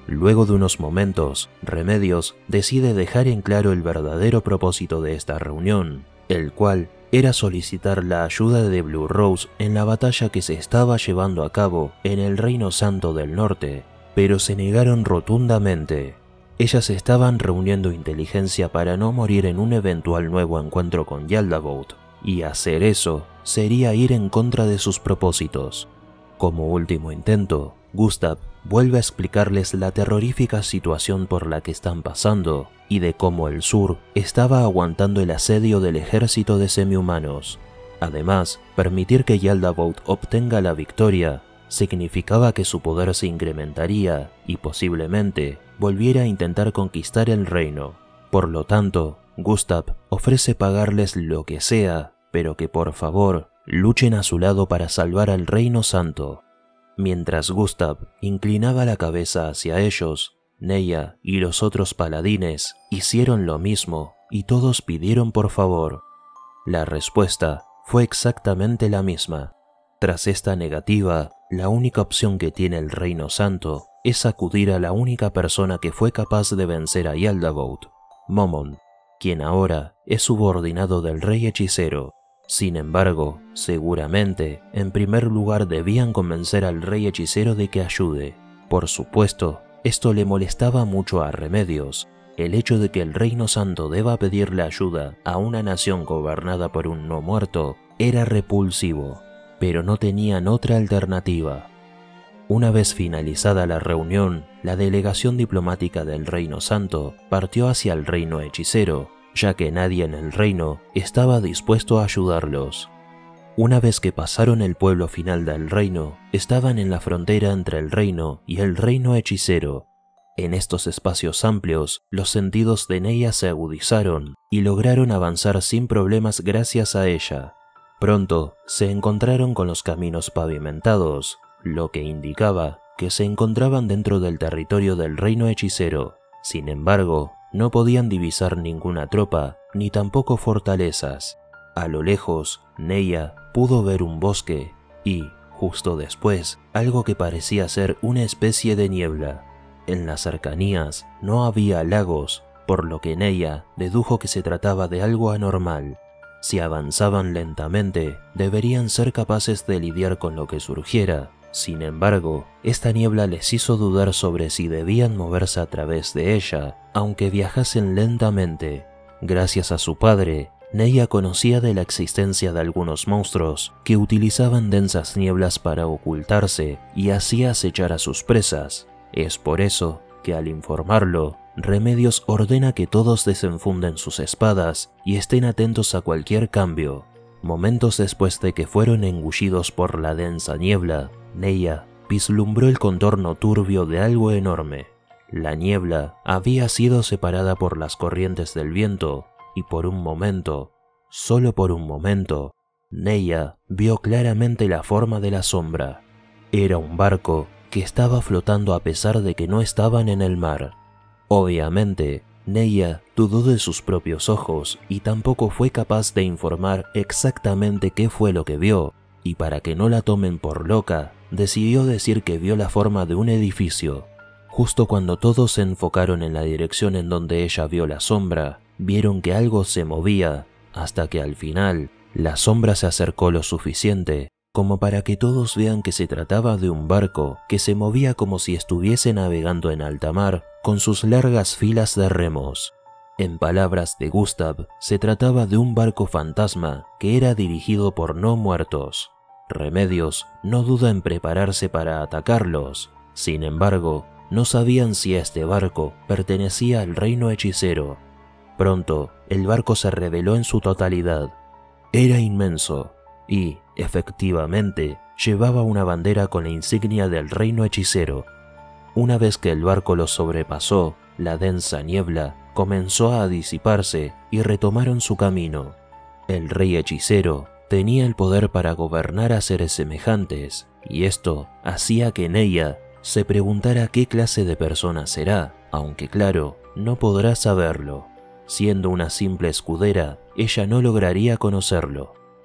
Luego de unos momentos, Remedios decide dejar en claro el verdadero propósito de esta reunión, el cual era solicitar la ayuda de Blue Rose en la batalla que se estaba llevando a cabo en el Reino Santo del Norte, pero se negaron rotundamente. Ellas estaban reuniendo inteligencia para no morir en un eventual nuevo encuentro con Yaldabaoth, y hacer eso sería ir en contra de sus propósitos. Como último intento, Gustav vuelve a explicarles la terrorífica situación por la que están pasando y de cómo el sur estaba aguantando el asedio del ejército de semihumanos. Además, permitir que Yaldabaoth obtenga la victoria significaba que su poder se incrementaría y posiblemente volviera a intentar conquistar el reino. Por lo tanto, Gustav ofrece pagarles lo que sea, pero que por favor luchen a su lado para salvar al Reino Santo. Mientras Gustav inclinaba la cabeza hacia ellos, Neya y los otros paladines hicieron lo mismo y todos pidieron por favor. La respuesta fue exactamente la misma. Tras esta negativa, la única opción que tiene el Reino Santo es acudir a la única persona que fue capaz de vencer a Yaldabaoth, Momon, quien ahora es subordinado del rey hechicero. Sin embargo, seguramente, en primer lugar debían convencer al rey hechicero de que ayude. Por supuesto, esto le molestaba mucho a Remedios. El hecho de que el Reino Santo deba pedirle ayuda a una nación gobernada por un no muerto era repulsivo, pero no tenían otra alternativa. Una vez finalizada la reunión, la delegación diplomática del Reino Santo partió hacia el reino hechicero, ya que nadie en el reino estaba dispuesto a ayudarlos. Una vez que pasaron el pueblo final del reino, estaban en la frontera entre el reino y el reino hechicero. En estos espacios amplios, los sentidos de Neya se agudizaron y lograron avanzar sin problemas gracias a ella. Pronto se encontraron con los caminos pavimentados, lo que indicaba que se encontraban dentro del territorio del reino hechicero. Sin embargo, no podían divisar ninguna tropa, ni tampoco fortalezas. A lo lejos, Neya pudo ver un bosque y, justo después, algo que parecía ser una especie de niebla. En las cercanías no había lagos, por lo que Neya dedujo que se trataba de algo anormal. Si avanzaban lentamente, deberían ser capaces de lidiar con lo que surgiera. Sin embargo, esta niebla les hizo dudar sobre si debían moverse a través de ella, aunque viajasen lentamente. Gracias a su padre, Neya conocía de la existencia de algunos monstruos que utilizaban densas nieblas para ocultarse y así acechar a sus presas. Es por eso que al informarlo, Remedios ordena que todos desenfunden sus espadas y estén atentos a cualquier cambio. Momentos después de que fueron engullidos por la densa niebla, Neya vislumbró el contorno turbio de algo enorme. La niebla había sido separada por las corrientes del viento y por un momento, solo por un momento, Neya vio claramente la forma de la sombra. Era un barco que estaba flotando a pesar de que no estaban en el mar. Obviamente, Neya dudó de sus propios ojos y tampoco fue capaz de informar exactamente qué fue lo que vio, y para que no la tomen por loca, decidió decir que vio la forma de un edificio. Justo cuando todos se enfocaron en la dirección en donde ella vio la sombra, vieron que algo se movía, hasta que al final, la sombra se acercó lo suficiente como para que todos vean que se trataba de un barco que se movía como si estuviese navegando en alta mar con sus largas filas de remos. En palabras de Gustav, se trataba de un barco fantasma que era dirigido por no muertos. Remedios no duda en prepararse para atacarlos. Sin embargo, no sabían si este barco pertenecía al reino hechicero. Pronto, el barco se reveló en su totalidad. Era inmenso y, efectivamente, llevaba una bandera con la insignia del reino hechicero. Una vez que el barco los sobrepasó, la densa niebla comenzó a disiparse y retomaron su camino. El rey hechicero tenía el poder para gobernar a seres semejantes, y esto hacía que Neya se preguntara qué clase de persona será, aunque claro, no podrá saberlo. Siendo una simple escudera, ella no lograría conocerlo.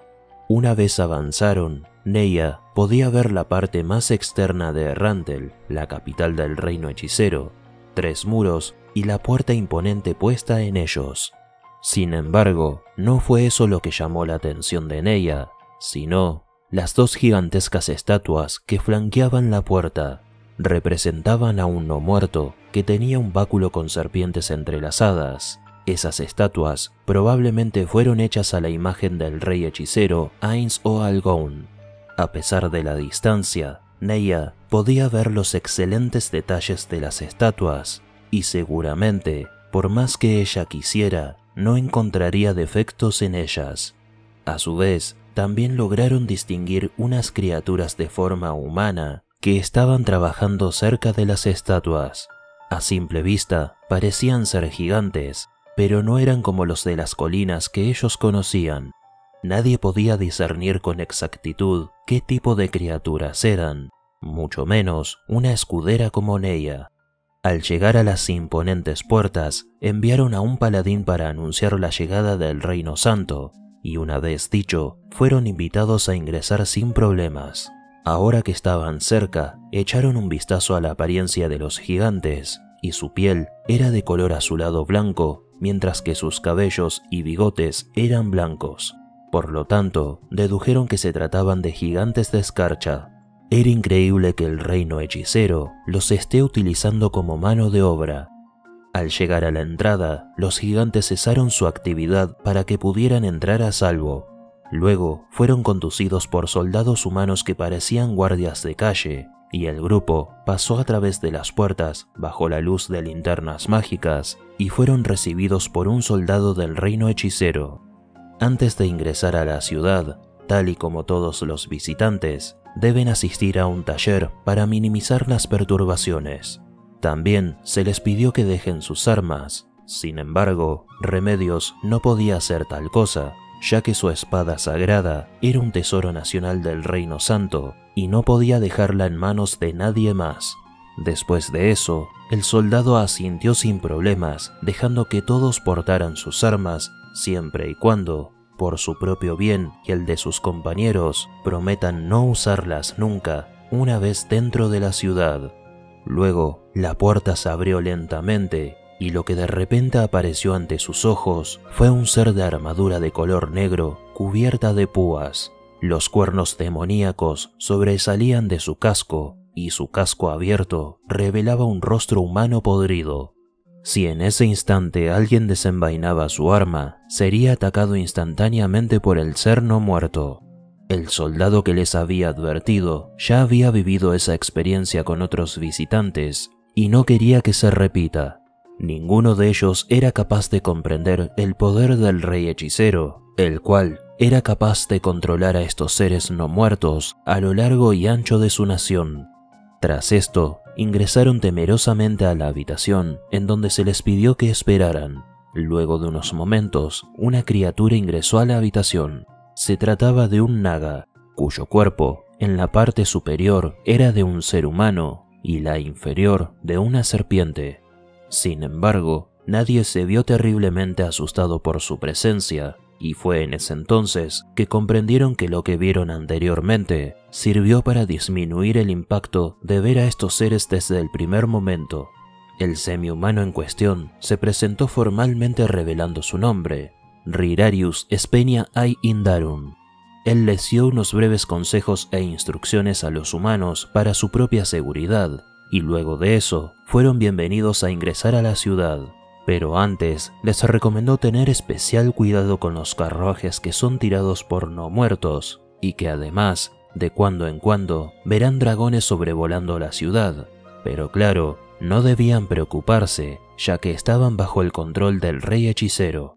Una vez avanzaron, Neya podía ver la parte más externa de Errantel, la capital del reino hechicero, 3 muros y la puerta imponente puesta en ellos. Sin embargo, no fue eso lo que llamó la atención de Neya, sino las 2 gigantescas estatuas que flanqueaban la puerta. Representaban a un no muerto que tenía un báculo con serpientes entrelazadas. Esas estatuas probablemente fueron hechas a la imagen del rey hechicero Ainz O'Algoun. A pesar de la distancia, Neya podía ver los excelentes detalles de las estatuas, y seguramente, por más que ella quisiera, no encontraría defectos en ellas. A su vez, también lograron distinguir unas criaturas de forma humana que estaban trabajando cerca de las estatuas. A simple vista, parecían ser gigantes, pero no eran como los de las colinas que ellos conocían. Nadie podía discernir con exactitud qué tipo de criaturas eran, mucho menos una escudera como Neya. Al llegar a las imponentes puertas, enviaron a un paladín para anunciar la llegada del Reino Santo, y una vez dicho, fueron invitados a ingresar sin problemas. Ahora que estaban cerca, echaron un vistazo a la apariencia de los gigantes, y su piel era de color azulado blanco, mientras que sus cabellos y bigotes eran blancos. Por lo tanto, dedujeron que se trataban de gigantes de escarcha. Era increíble que el reino hechicero los esté utilizando como mano de obra. Al llegar a la entrada, los gigantes cesaron su actividad para que pudieran entrar a salvo. Luego fueron conducidos por soldados humanos que parecían guardias de calle, y el grupo pasó a través de las puertas bajo la luz de linternas mágicas y fueron recibidos por un soldado del reino hechicero. Antes de ingresar a la ciudad, tal y como todos los visitantes, deben asistir a un taller para minimizar las perturbaciones. También se les pidió que dejen sus armas. Sin embargo, Remedios no podía hacer tal cosa, ya que su espada sagrada era un tesoro nacional del Reino Santo y no podía dejarla en manos de nadie más. Después de eso, el soldado asintió sin problemas, dejando que todos portaran sus armas, siempre y cuando, por su propio bien y el de sus compañeros, prometan no usarlas nunca una vez dentro de la ciudad. Luego, la puerta se abrió lentamente, y lo que de repente apareció ante sus ojos fue un ser de armadura de color negro cubierta de púas. Los cuernos demoníacos sobresalían de su casco, y su casco abierto revelaba un rostro humano podrido. Si en ese instante alguien desenvainaba su arma, sería atacado instantáneamente por el ser no muerto. El soldado que les había advertido ya había vivido esa experiencia con otros visitantes y no quería que se repita. Ninguno de ellos era capaz de comprender el poder del rey hechicero, el cual era capaz de controlar a estos seres no muertos a lo largo y ancho de su nación. Tras esto, ingresaron temerosamente a la habitación en donde se les pidió que esperaran. Luego de unos momentos, una criatura ingresó a la habitación. Se trataba de un naga, cuyo cuerpo, en la parte superior, era de un ser humano y la inferior de una serpiente. Sin embargo, nadie se vio terriblemente asustado por su presencia, y fue en ese entonces que comprendieron que lo que vieron anteriormente sirvió para disminuir el impacto de ver a estos seres desde el primer momento. El semihumano en cuestión se presentó formalmente revelando su nombre, Rirarius Spenia Ai Indarum. Él les dio unos breves consejos e instrucciones a los humanos para su propia seguridad, y luego de eso fueron bienvenidos a ingresar a la ciudad. Pero antes les recomendó tener especial cuidado con los carruajes que son tirados por no muertos, y que además, de cuando en cuando, verán dragones sobrevolando la ciudad. Pero claro, no debían preocuparse, ya que estaban bajo el control del rey hechicero.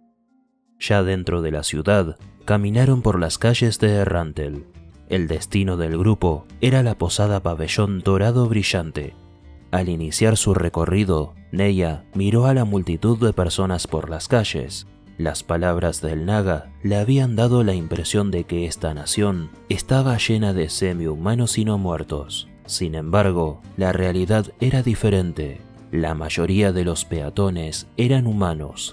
Ya dentro de la ciudad, caminaron por las calles de Errantel. El destino del grupo era la posada Pabellón Dorado Brillante. Al iniciar su recorrido, Neya miró a la multitud de personas por las calles. Las palabras del naga le habían dado la impresión de que esta nación estaba llena de semi-humanos y no muertos. Sin embargo, la realidad era diferente. La mayoría de los peatones eran humanos.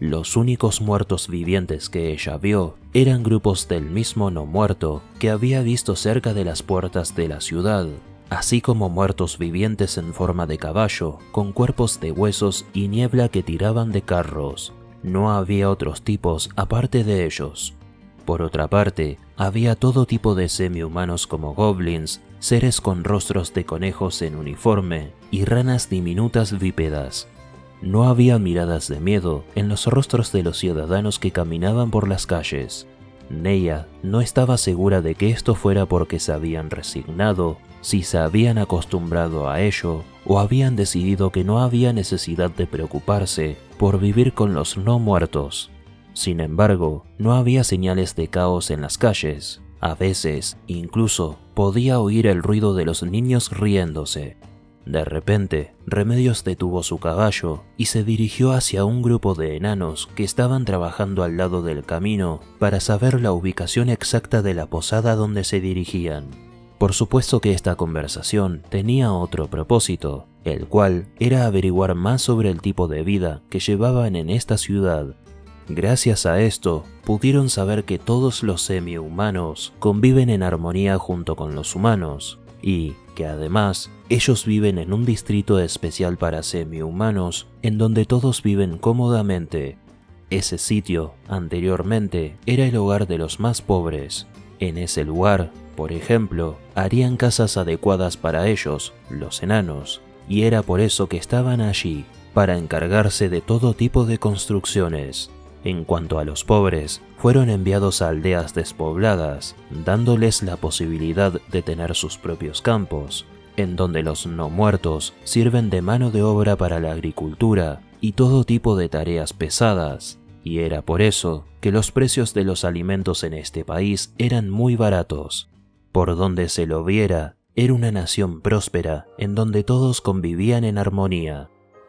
Los únicos muertos vivientes que ella vio eran grupos del mismo no muerto que había visto cerca de las puertas de la ciudad, así como muertos vivientes en forma de caballo, con cuerpos de huesos y niebla que tiraban de carros. No había otros tipos aparte de ellos. Por otra parte, había todo tipo de semi-humanos como goblins, seres con rostros de conejos en uniforme y ranas diminutas bípedas. No había miradas de miedo en los rostros de los ciudadanos que caminaban por las calles. Neya no estaba segura de que esto fuera porque se habían resignado, si se habían acostumbrado a ello o habían decidido que no había necesidad de preocuparse por vivir con los no muertos. Sin embargo, no había señales de caos en las calles. A veces, incluso, podía oír el ruido de los niños riéndose. De repente, Remedios detuvo su caballo y se dirigió hacia un grupo de enanos que estaban trabajando al lado del camino para saber la ubicación exacta de la posada donde se dirigían. Por supuesto que esta conversación tenía otro propósito, el cual era averiguar más sobre el tipo de vida que llevaban en esta ciudad. Gracias a esto, pudieron saber que todos los semi-humanos conviven en armonía junto con los humanos, y que además ellos viven en un distrito especial para semi-humanos en donde todos viven cómodamente. Ese sitio, anteriormente, era el hogar de los más pobres. En ese lugar, por ejemplo, harían casas adecuadas para ellos, los enanos, y era por eso que estaban allí, para encargarse de todo tipo de construcciones. En cuanto a los pobres, fueron enviados a aldeas despobladas, dándoles la posibilidad de tener sus propios campos, en donde los no muertos sirven de mano de obra para la agricultura y todo tipo de tareas pesadas, y era por eso que los precios de los alimentos en este país eran muy baratos. Por donde se lo viera, era una nación próspera en donde todos convivían en armonía.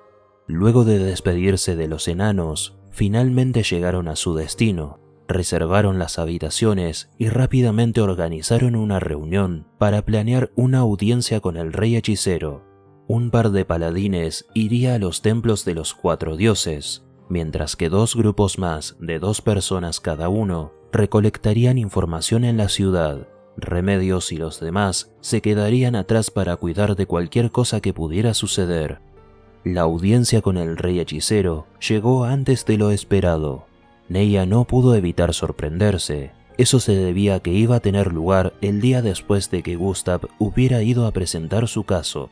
Luego de despedirse de los enanos, finalmente llegaron a su destino, reservaron las habitaciones y rápidamente organizaron una reunión para planear una audiencia con el rey hechicero. Un par de paladines iría a los templos de los 4 dioses, mientras que 2 grupos más de 2 personas cada uno recolectarían información en la ciudad. Remedios y los demás se quedarían atrás para cuidar de cualquier cosa que pudiera suceder. La audiencia con el rey hechicero llegó antes de lo esperado. Neya no pudo evitar sorprenderse. Eso se debía a que iba a tener lugar el día después de que Gustav hubiera ido a presentar su caso.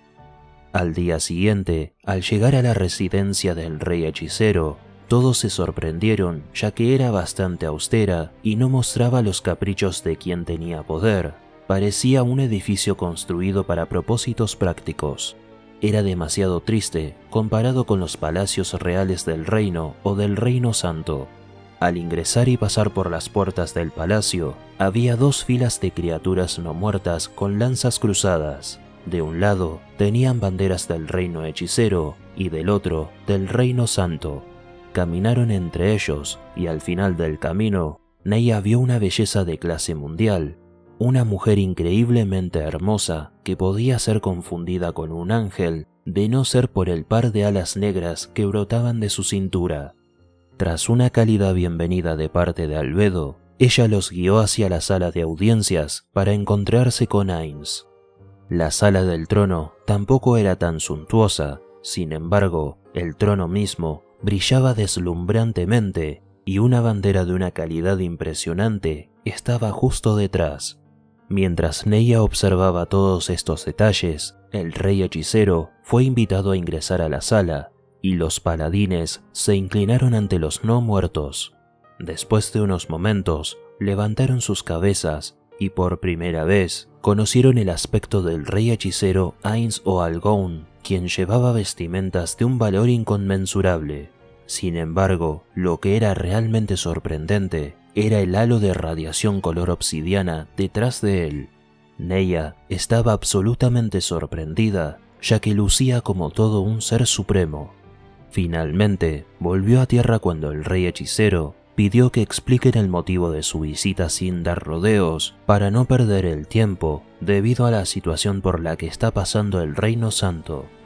Al día siguiente, al llegar a la residencia del rey hechicero, todos se sorprendieron ya que era bastante austera y no mostraba los caprichos de quien tenía poder. Parecía un edificio construido para propósitos prácticos. Era demasiado triste comparado con los palacios reales del reino o del Reino Santo. Al ingresar y pasar por las puertas del palacio, había 2 filas de criaturas no muertas con lanzas cruzadas. De un lado tenían banderas del reino hechicero y del otro del Reino Santo. Caminaron entre ellos y al final del camino, Neya vio una belleza de clase mundial. Una mujer increíblemente hermosa que podía ser confundida con un ángel de no ser por el par de alas negras que brotaban de su cintura. Tras una cálida bienvenida de parte de Albedo, ella los guió hacia la sala de audiencias para encontrarse con Ainz. La sala del trono tampoco era tan suntuosa, sin embargo, el trono mismo brillaba deslumbrantemente y una bandera de una calidad impresionante estaba justo detrás. Mientras Neya observaba todos estos detalles, el rey hechicero fue invitado a ingresar a la sala y los paladines se inclinaron ante los no muertos. Después de unos momentos, levantaron sus cabezas y por primera vez conocieron el aspecto del rey hechicero Ainz O'Algoun, quien llevaba vestimentas de un valor inconmensurable. Sin embargo, lo que era realmente sorprendente era el halo de radiación color obsidiana detrás de él. Neya estaba absolutamente sorprendida, ya que lucía como todo un ser supremo. Finalmente, volvió a tierra cuando el rey hechicero pidió que expliquen el motivo de su visita sin dar rodeos para no perder el tiempo debido a la situación por la que está pasando el Reino Santo.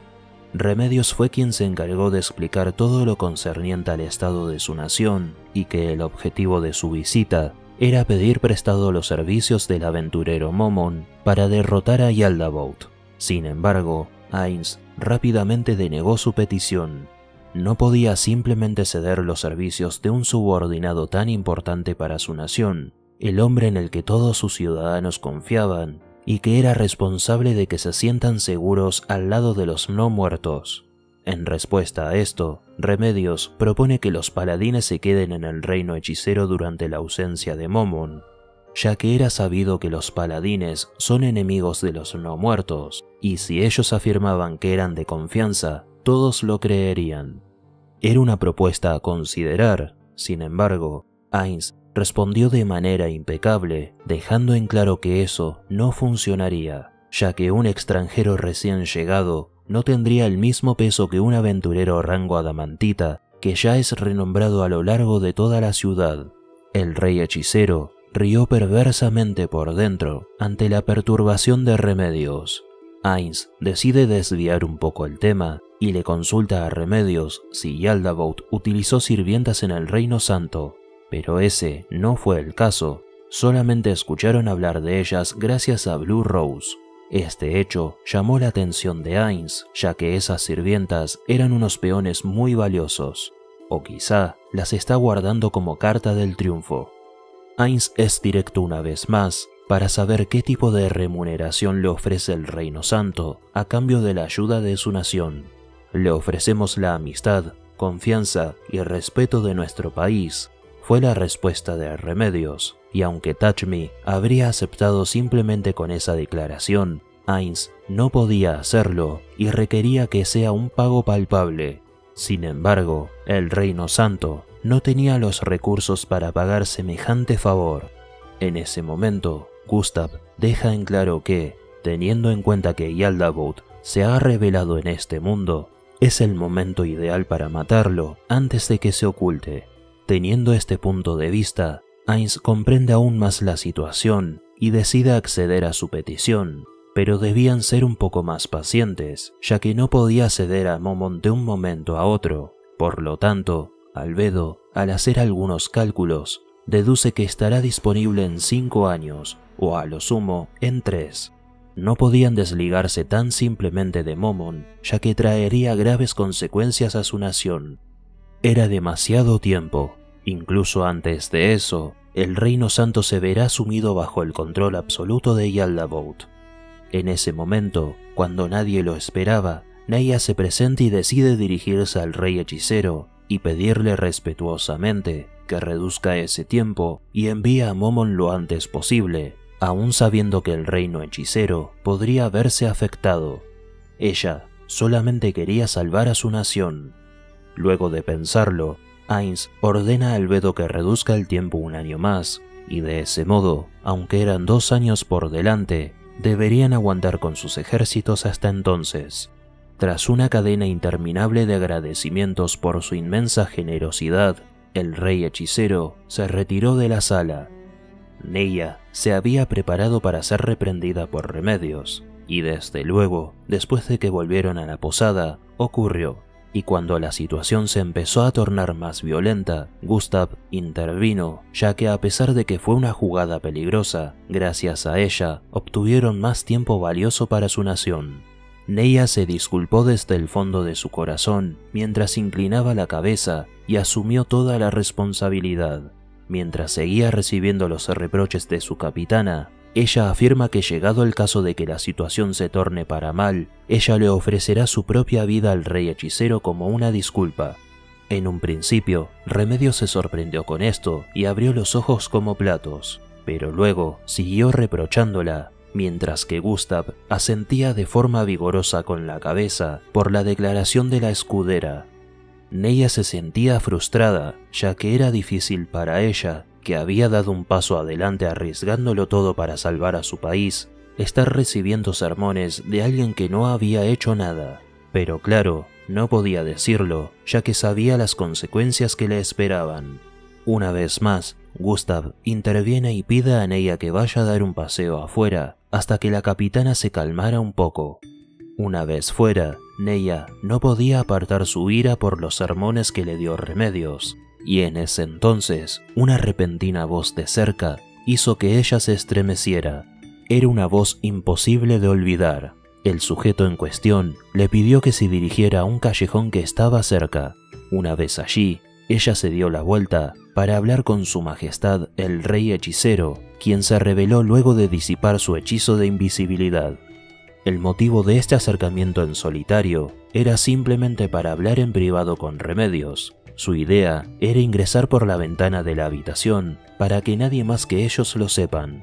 Remedios fue quien se encargó de explicar todo lo concerniente al estado de su nación y que el objetivo de su visita era pedir prestado los servicios del aventurero Momon para derrotar a Yaldabaoth. Sin embargo, Ainz rápidamente denegó su petición. No podía simplemente ceder los servicios de un subordinado tan importante para su nación, el hombre en el que todos sus ciudadanos confiaban y que era responsable de que se sientan seguros al lado de los no muertos. En respuesta a esto, Remedios propone que los paladines se queden en el reino hechicero durante la ausencia de Momon, ya que era sabido que los paladines son enemigos de los no muertos, y si ellos afirmaban que eran de confianza, todos lo creerían. Era una propuesta a considerar, sin embargo, Ainz respondió de manera impecable, dejando en claro que eso no funcionaría, ya que un extranjero recién llegado no tendría el mismo peso que un aventurero rango adamantita que ya es renombrado a lo largo de toda la ciudad. El rey hechicero rió perversamente por dentro ante la perturbación de Remedios. Ainz decide desviar un poco el tema y le consulta a Remedios si Yaldabaoth utilizó sirvientas en el Reino Santo, pero ese no fue el caso. Solamente escucharon hablar de ellas gracias a Blue Rose. Este hecho llamó la atención de Ainz, ya que esas sirvientas eran unos peones muy valiosos, o quizá las está guardando como carta del triunfo. Ainz es directo una vez más para saber qué tipo de remuneración le ofrece el Reino Santo a cambio de la ayuda de su nación. Le ofrecemos la amistad, confianza y respeto de nuestro país, fue la respuesta de Remedios, y aunque Touch Me habría aceptado simplemente con esa declaración, Ainz no podía hacerlo y requería que sea un pago palpable. Sin embargo, el Reino Santo no tenía los recursos para pagar semejante favor. En ese momento, Gustav deja en claro que, teniendo en cuenta que Yaldabaoth se ha revelado en este mundo, es el momento ideal para matarlo antes de que se oculte. Teniendo este punto de vista, Ainz comprende aún más la situación y decide acceder a su petición, pero debían ser un poco más pacientes, ya que no podía ceder a Momon de un momento a otro. Por lo tanto, Albedo, al hacer algunos cálculos, deduce que estará disponible en 5 años, o a lo sumo en 3. No podían desligarse tan simplemente de Momon, ya que traería graves consecuencias a su nación. Era demasiado tiempo. Incluso antes de eso, el Reino Santo se verá sumido bajo el control absoluto de Yaldabaoth. En ese momento, cuando nadie lo esperaba, Neya se presenta y decide dirigirse al rey hechicero y pedirle respetuosamente que reduzca ese tiempo y envíe a Momon lo antes posible, aún sabiendo que el reino hechicero podría verse afectado. Ella solamente quería salvar a su nación. Luego de pensarlo, Ainz ordena a Albedo que reduzca el tiempo 1 año más, y de ese modo, aunque eran 2 años por delante, deberían aguantar con sus ejércitos hasta entonces. Tras una cadena interminable de agradecimientos por su inmensa generosidad, el rey hechicero se retiró de la sala. Neya se había preparado para ser reprendida por Remedios, y desde luego, después de que volvieron a la posada, ocurrió. Y cuando la situación se empezó a tornar más violenta, Gustav intervino, ya que a pesar de que fue una jugada peligrosa, gracias a ella obtuvieron más tiempo valioso para su nación. Neya se disculpó desde el fondo de su corazón mientras inclinaba la cabeza y asumió toda la responsabilidad. Mientras seguía recibiendo los reproches de su capitana, ella afirma que llegado el caso de que la situación se torne para mal, ella le ofrecerá su propia vida al rey hechicero como una disculpa. En un principio, Remedios se sorprendió con esto y abrió los ojos como platos, pero luego siguió reprochándola, mientras que Gustav asentía de forma vigorosa con la cabeza por la declaración de la escudera. Neya se sentía frustrada, ya que era difícil para ella, que había dado un paso adelante arriesgándolo todo para salvar a su país, estar recibiendo sermones de alguien que no había hecho nada. Pero claro, no podía decirlo, ya que sabía las consecuencias que le esperaban. Una vez más, Gustav interviene y pide a Neya que vaya a dar un paseo afuera, hasta que la capitana se calmara un poco. Una vez fuera, Neya no podía apartar su ira por los sermones que le dio Remedios, y en ese entonces una repentina voz de cerca hizo que ella se estremeciera. Era una voz imposible de olvidar. El sujeto en cuestión le pidió que se dirigiera a un callejón que estaba cerca. Una vez allí, ella se dio la vuelta para hablar con su majestad el rey hechicero, quien se reveló luego de disipar su hechizo de invisibilidad. El motivo de este acercamiento en solitario era simplemente para hablar en privado con Remedios. Su idea era ingresar por la ventana de la habitación para que nadie más que ellos lo sepan.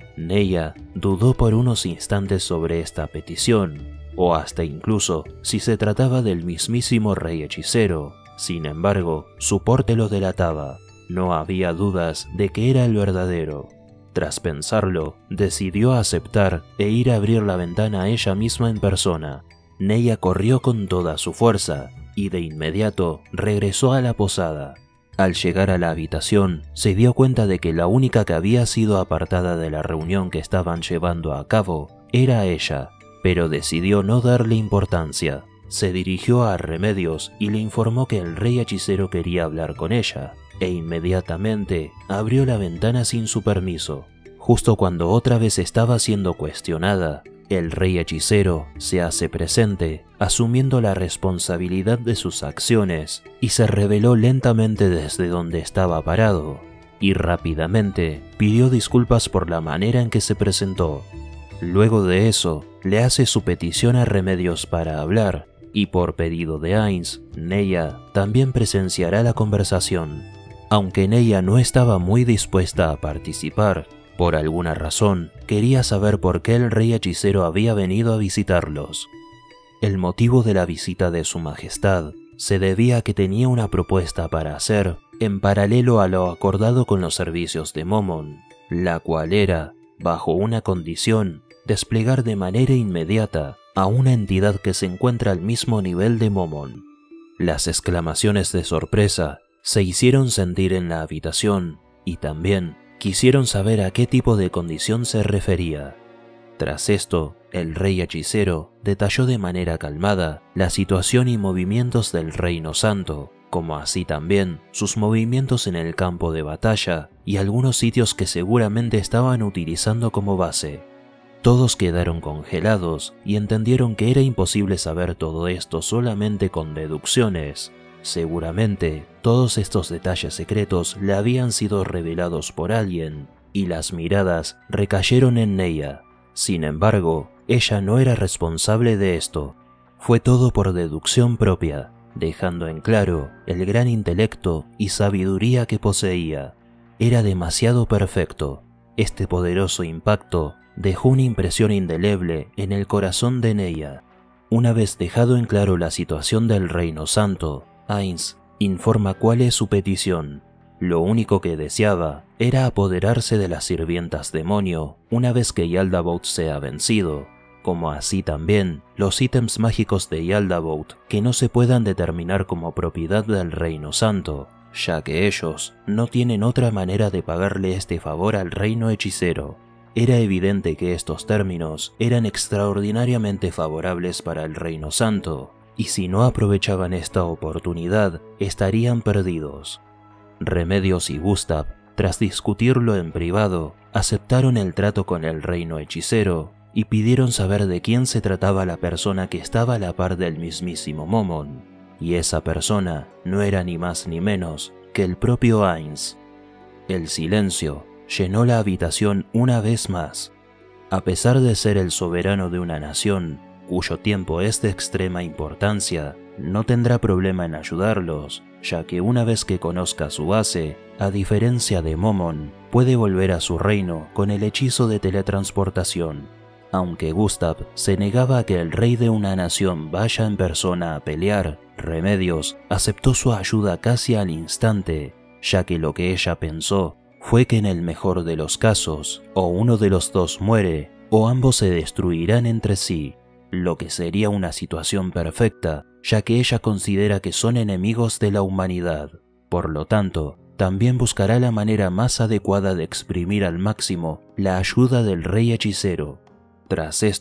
Neya dudó por unos instantes sobre esta petición, o hasta incluso si se trataba del mismísimo rey hechicero. Sin embargo, su porte lo delataba. No había dudas de que era el verdadero. Tras pensarlo, decidió aceptar e ir a abrir la ventana ella misma en persona. Neya corrió con toda su fuerza y de inmediato regresó a la posada. Al llegar a la habitación, se dio cuenta de que la única que había sido apartada de la reunión que estaban llevando a cabo era ella, pero decidió no darle importancia. Se dirigió a Remedios y le informó que el rey hechicero quería hablar con ella, e inmediatamente abrió la ventana sin su permiso. Justo cuando otra vez estaba siendo cuestionada, el rey hechicero se hace presente, asumiendo la responsabilidad de sus acciones, y se reveló lentamente desde donde estaba parado, y rápidamente pidió disculpas por la manera en que se presentó. Luego de eso, le hace su petición a Remedios para hablar, y por pedido de Ainz, Neya también presenciará la conversación. Aunque Neya no estaba muy dispuesta a participar, por alguna razón quería saber por qué el rey hechicero había venido a visitarlos. El motivo de la visita de su majestad se debía a que tenía una propuesta para hacer en paralelo a lo acordado con los servicios de Momon, la cual era, bajo una condición, desplegar de manera inmediata a una entidad que se encuentra al mismo nivel de Momon. Las exclamaciones de sorpresa se hicieron sentir en la habitación y también quisieron saber a qué tipo de condición se refería. Tras esto, el rey hechicero detalló de manera calmada la situación y movimientos del Reino Santo, como así también sus movimientos en el campo de batalla y algunos sitios que seguramente estaban utilizando como base. Todos quedaron congelados y entendieron que era imposible saber todo esto solamente con deducciones. Seguramente, todos estos detalles secretos le habían sido revelados por alguien, y las miradas recayeron en Neya. Sin embargo, ella no era responsable de esto. Fue todo por deducción propia, dejando en claro el gran intelecto y sabiduría que poseía. Era demasiado perfecto. Este poderoso impacto dejó una impresión indeleble en el corazón de Neya. Una vez dejado en claro la situación del Reino Santo, Ainz informa cuál es su petición. Lo único que deseaba era apoderarse de las sirvientas demonio una vez que Yaldabaoth sea vencido, como así también los ítems mágicos de Yaldabaoth que no se puedan determinar como propiedad del Reino Santo, ya que ellos no tienen otra manera de pagarle este favor al reino hechicero. Era evidente que estos términos eran extraordinariamente favorables para el Reino Santo, y si no aprovechaban esta oportunidad, estarían perdidos. Remedios y Gustav, tras discutirlo en privado, aceptaron el trato con el reino hechicero y pidieron saber de quién se trataba la persona que estaba a la par del mismísimo Momon, y esa persona no era ni más ni menos que el propio Ainz. El silencio llenó la habitación una vez más. A pesar de ser el soberano de una nación, cuyo tiempo es de extrema importancia, no tendrá problema en ayudarlos, ya que una vez que conozca su base, a diferencia de Momon, puede volver a su reino con el hechizo de teletransportación. Aunque Gustav se negaba a que el rey de una nación vaya en persona a pelear, Remedios aceptó su ayuda casi al instante, ya que lo que ella pensó fue que en el mejor de los casos, o uno de los dos muere, o ambos se destruirán entre sí, lo que sería una situación perfecta, ya que ella considera que son enemigos de la humanidad. Por lo tanto, también buscará la manera más adecuada de exprimir al máximo la ayuda del rey hechicero. Tras esto,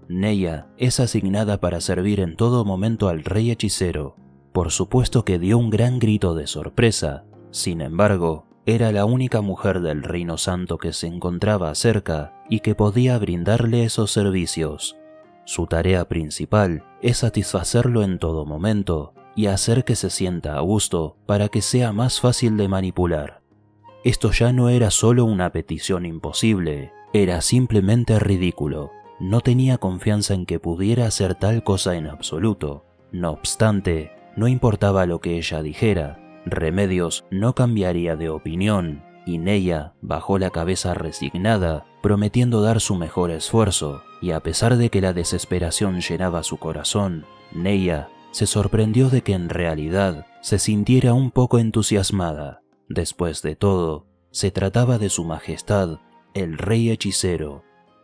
Neya es asignada para servir en todo momento al rey hechicero. Por supuesto que dio un gran grito de sorpresa. Sin embargo, era la única mujer del Reino Santo que se encontraba cerca y que podía brindarle esos servicios. Su tarea principal es satisfacerlo en todo momento y hacer que se sienta a gusto para que sea más fácil de manipular. Esto ya no era solo una petición imposible, era simplemente ridículo. No tenía confianza en que pudiera hacer tal cosa en absoluto. No obstante, no importaba lo que ella dijera, Remedios no cambiaría de opinión, y Neya bajó la cabeza resignada, prometiendo dar su mejor esfuerzo, y a pesar de que la desesperación llenaba su corazón, Neya se sorprendió de que en realidad se sintiera un poco entusiasmada. Después de todo, se trataba de su majestad, el rey hechicero.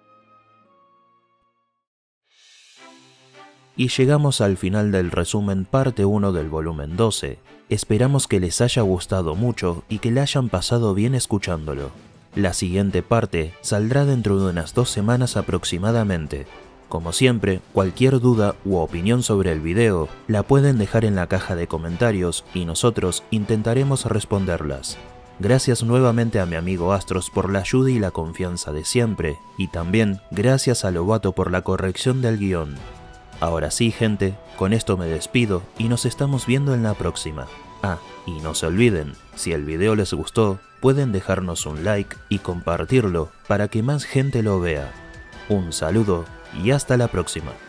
Y llegamos al final del resumen parte 1 del volumen 12. Esperamos que les haya gustado mucho y que la hayan pasado bien escuchándolo. La siguiente parte saldrá dentro de unas 2 semanas aproximadamente. Como siempre, cualquier duda u opinión sobre el video la pueden dejar en la caja de comentarios y nosotros intentaremos responderlas. Gracias nuevamente a mi amigo Astros por la ayuda y la confianza de siempre, y también gracias a Lobato por la corrección del guión. Ahora sí, gente, con esto me despido y nos estamos viendo en la próxima. Ah, y no se olviden, si el video les gustó, pueden dejarnos un like y compartirlo para que más gente lo vea. Un saludo y hasta la próxima.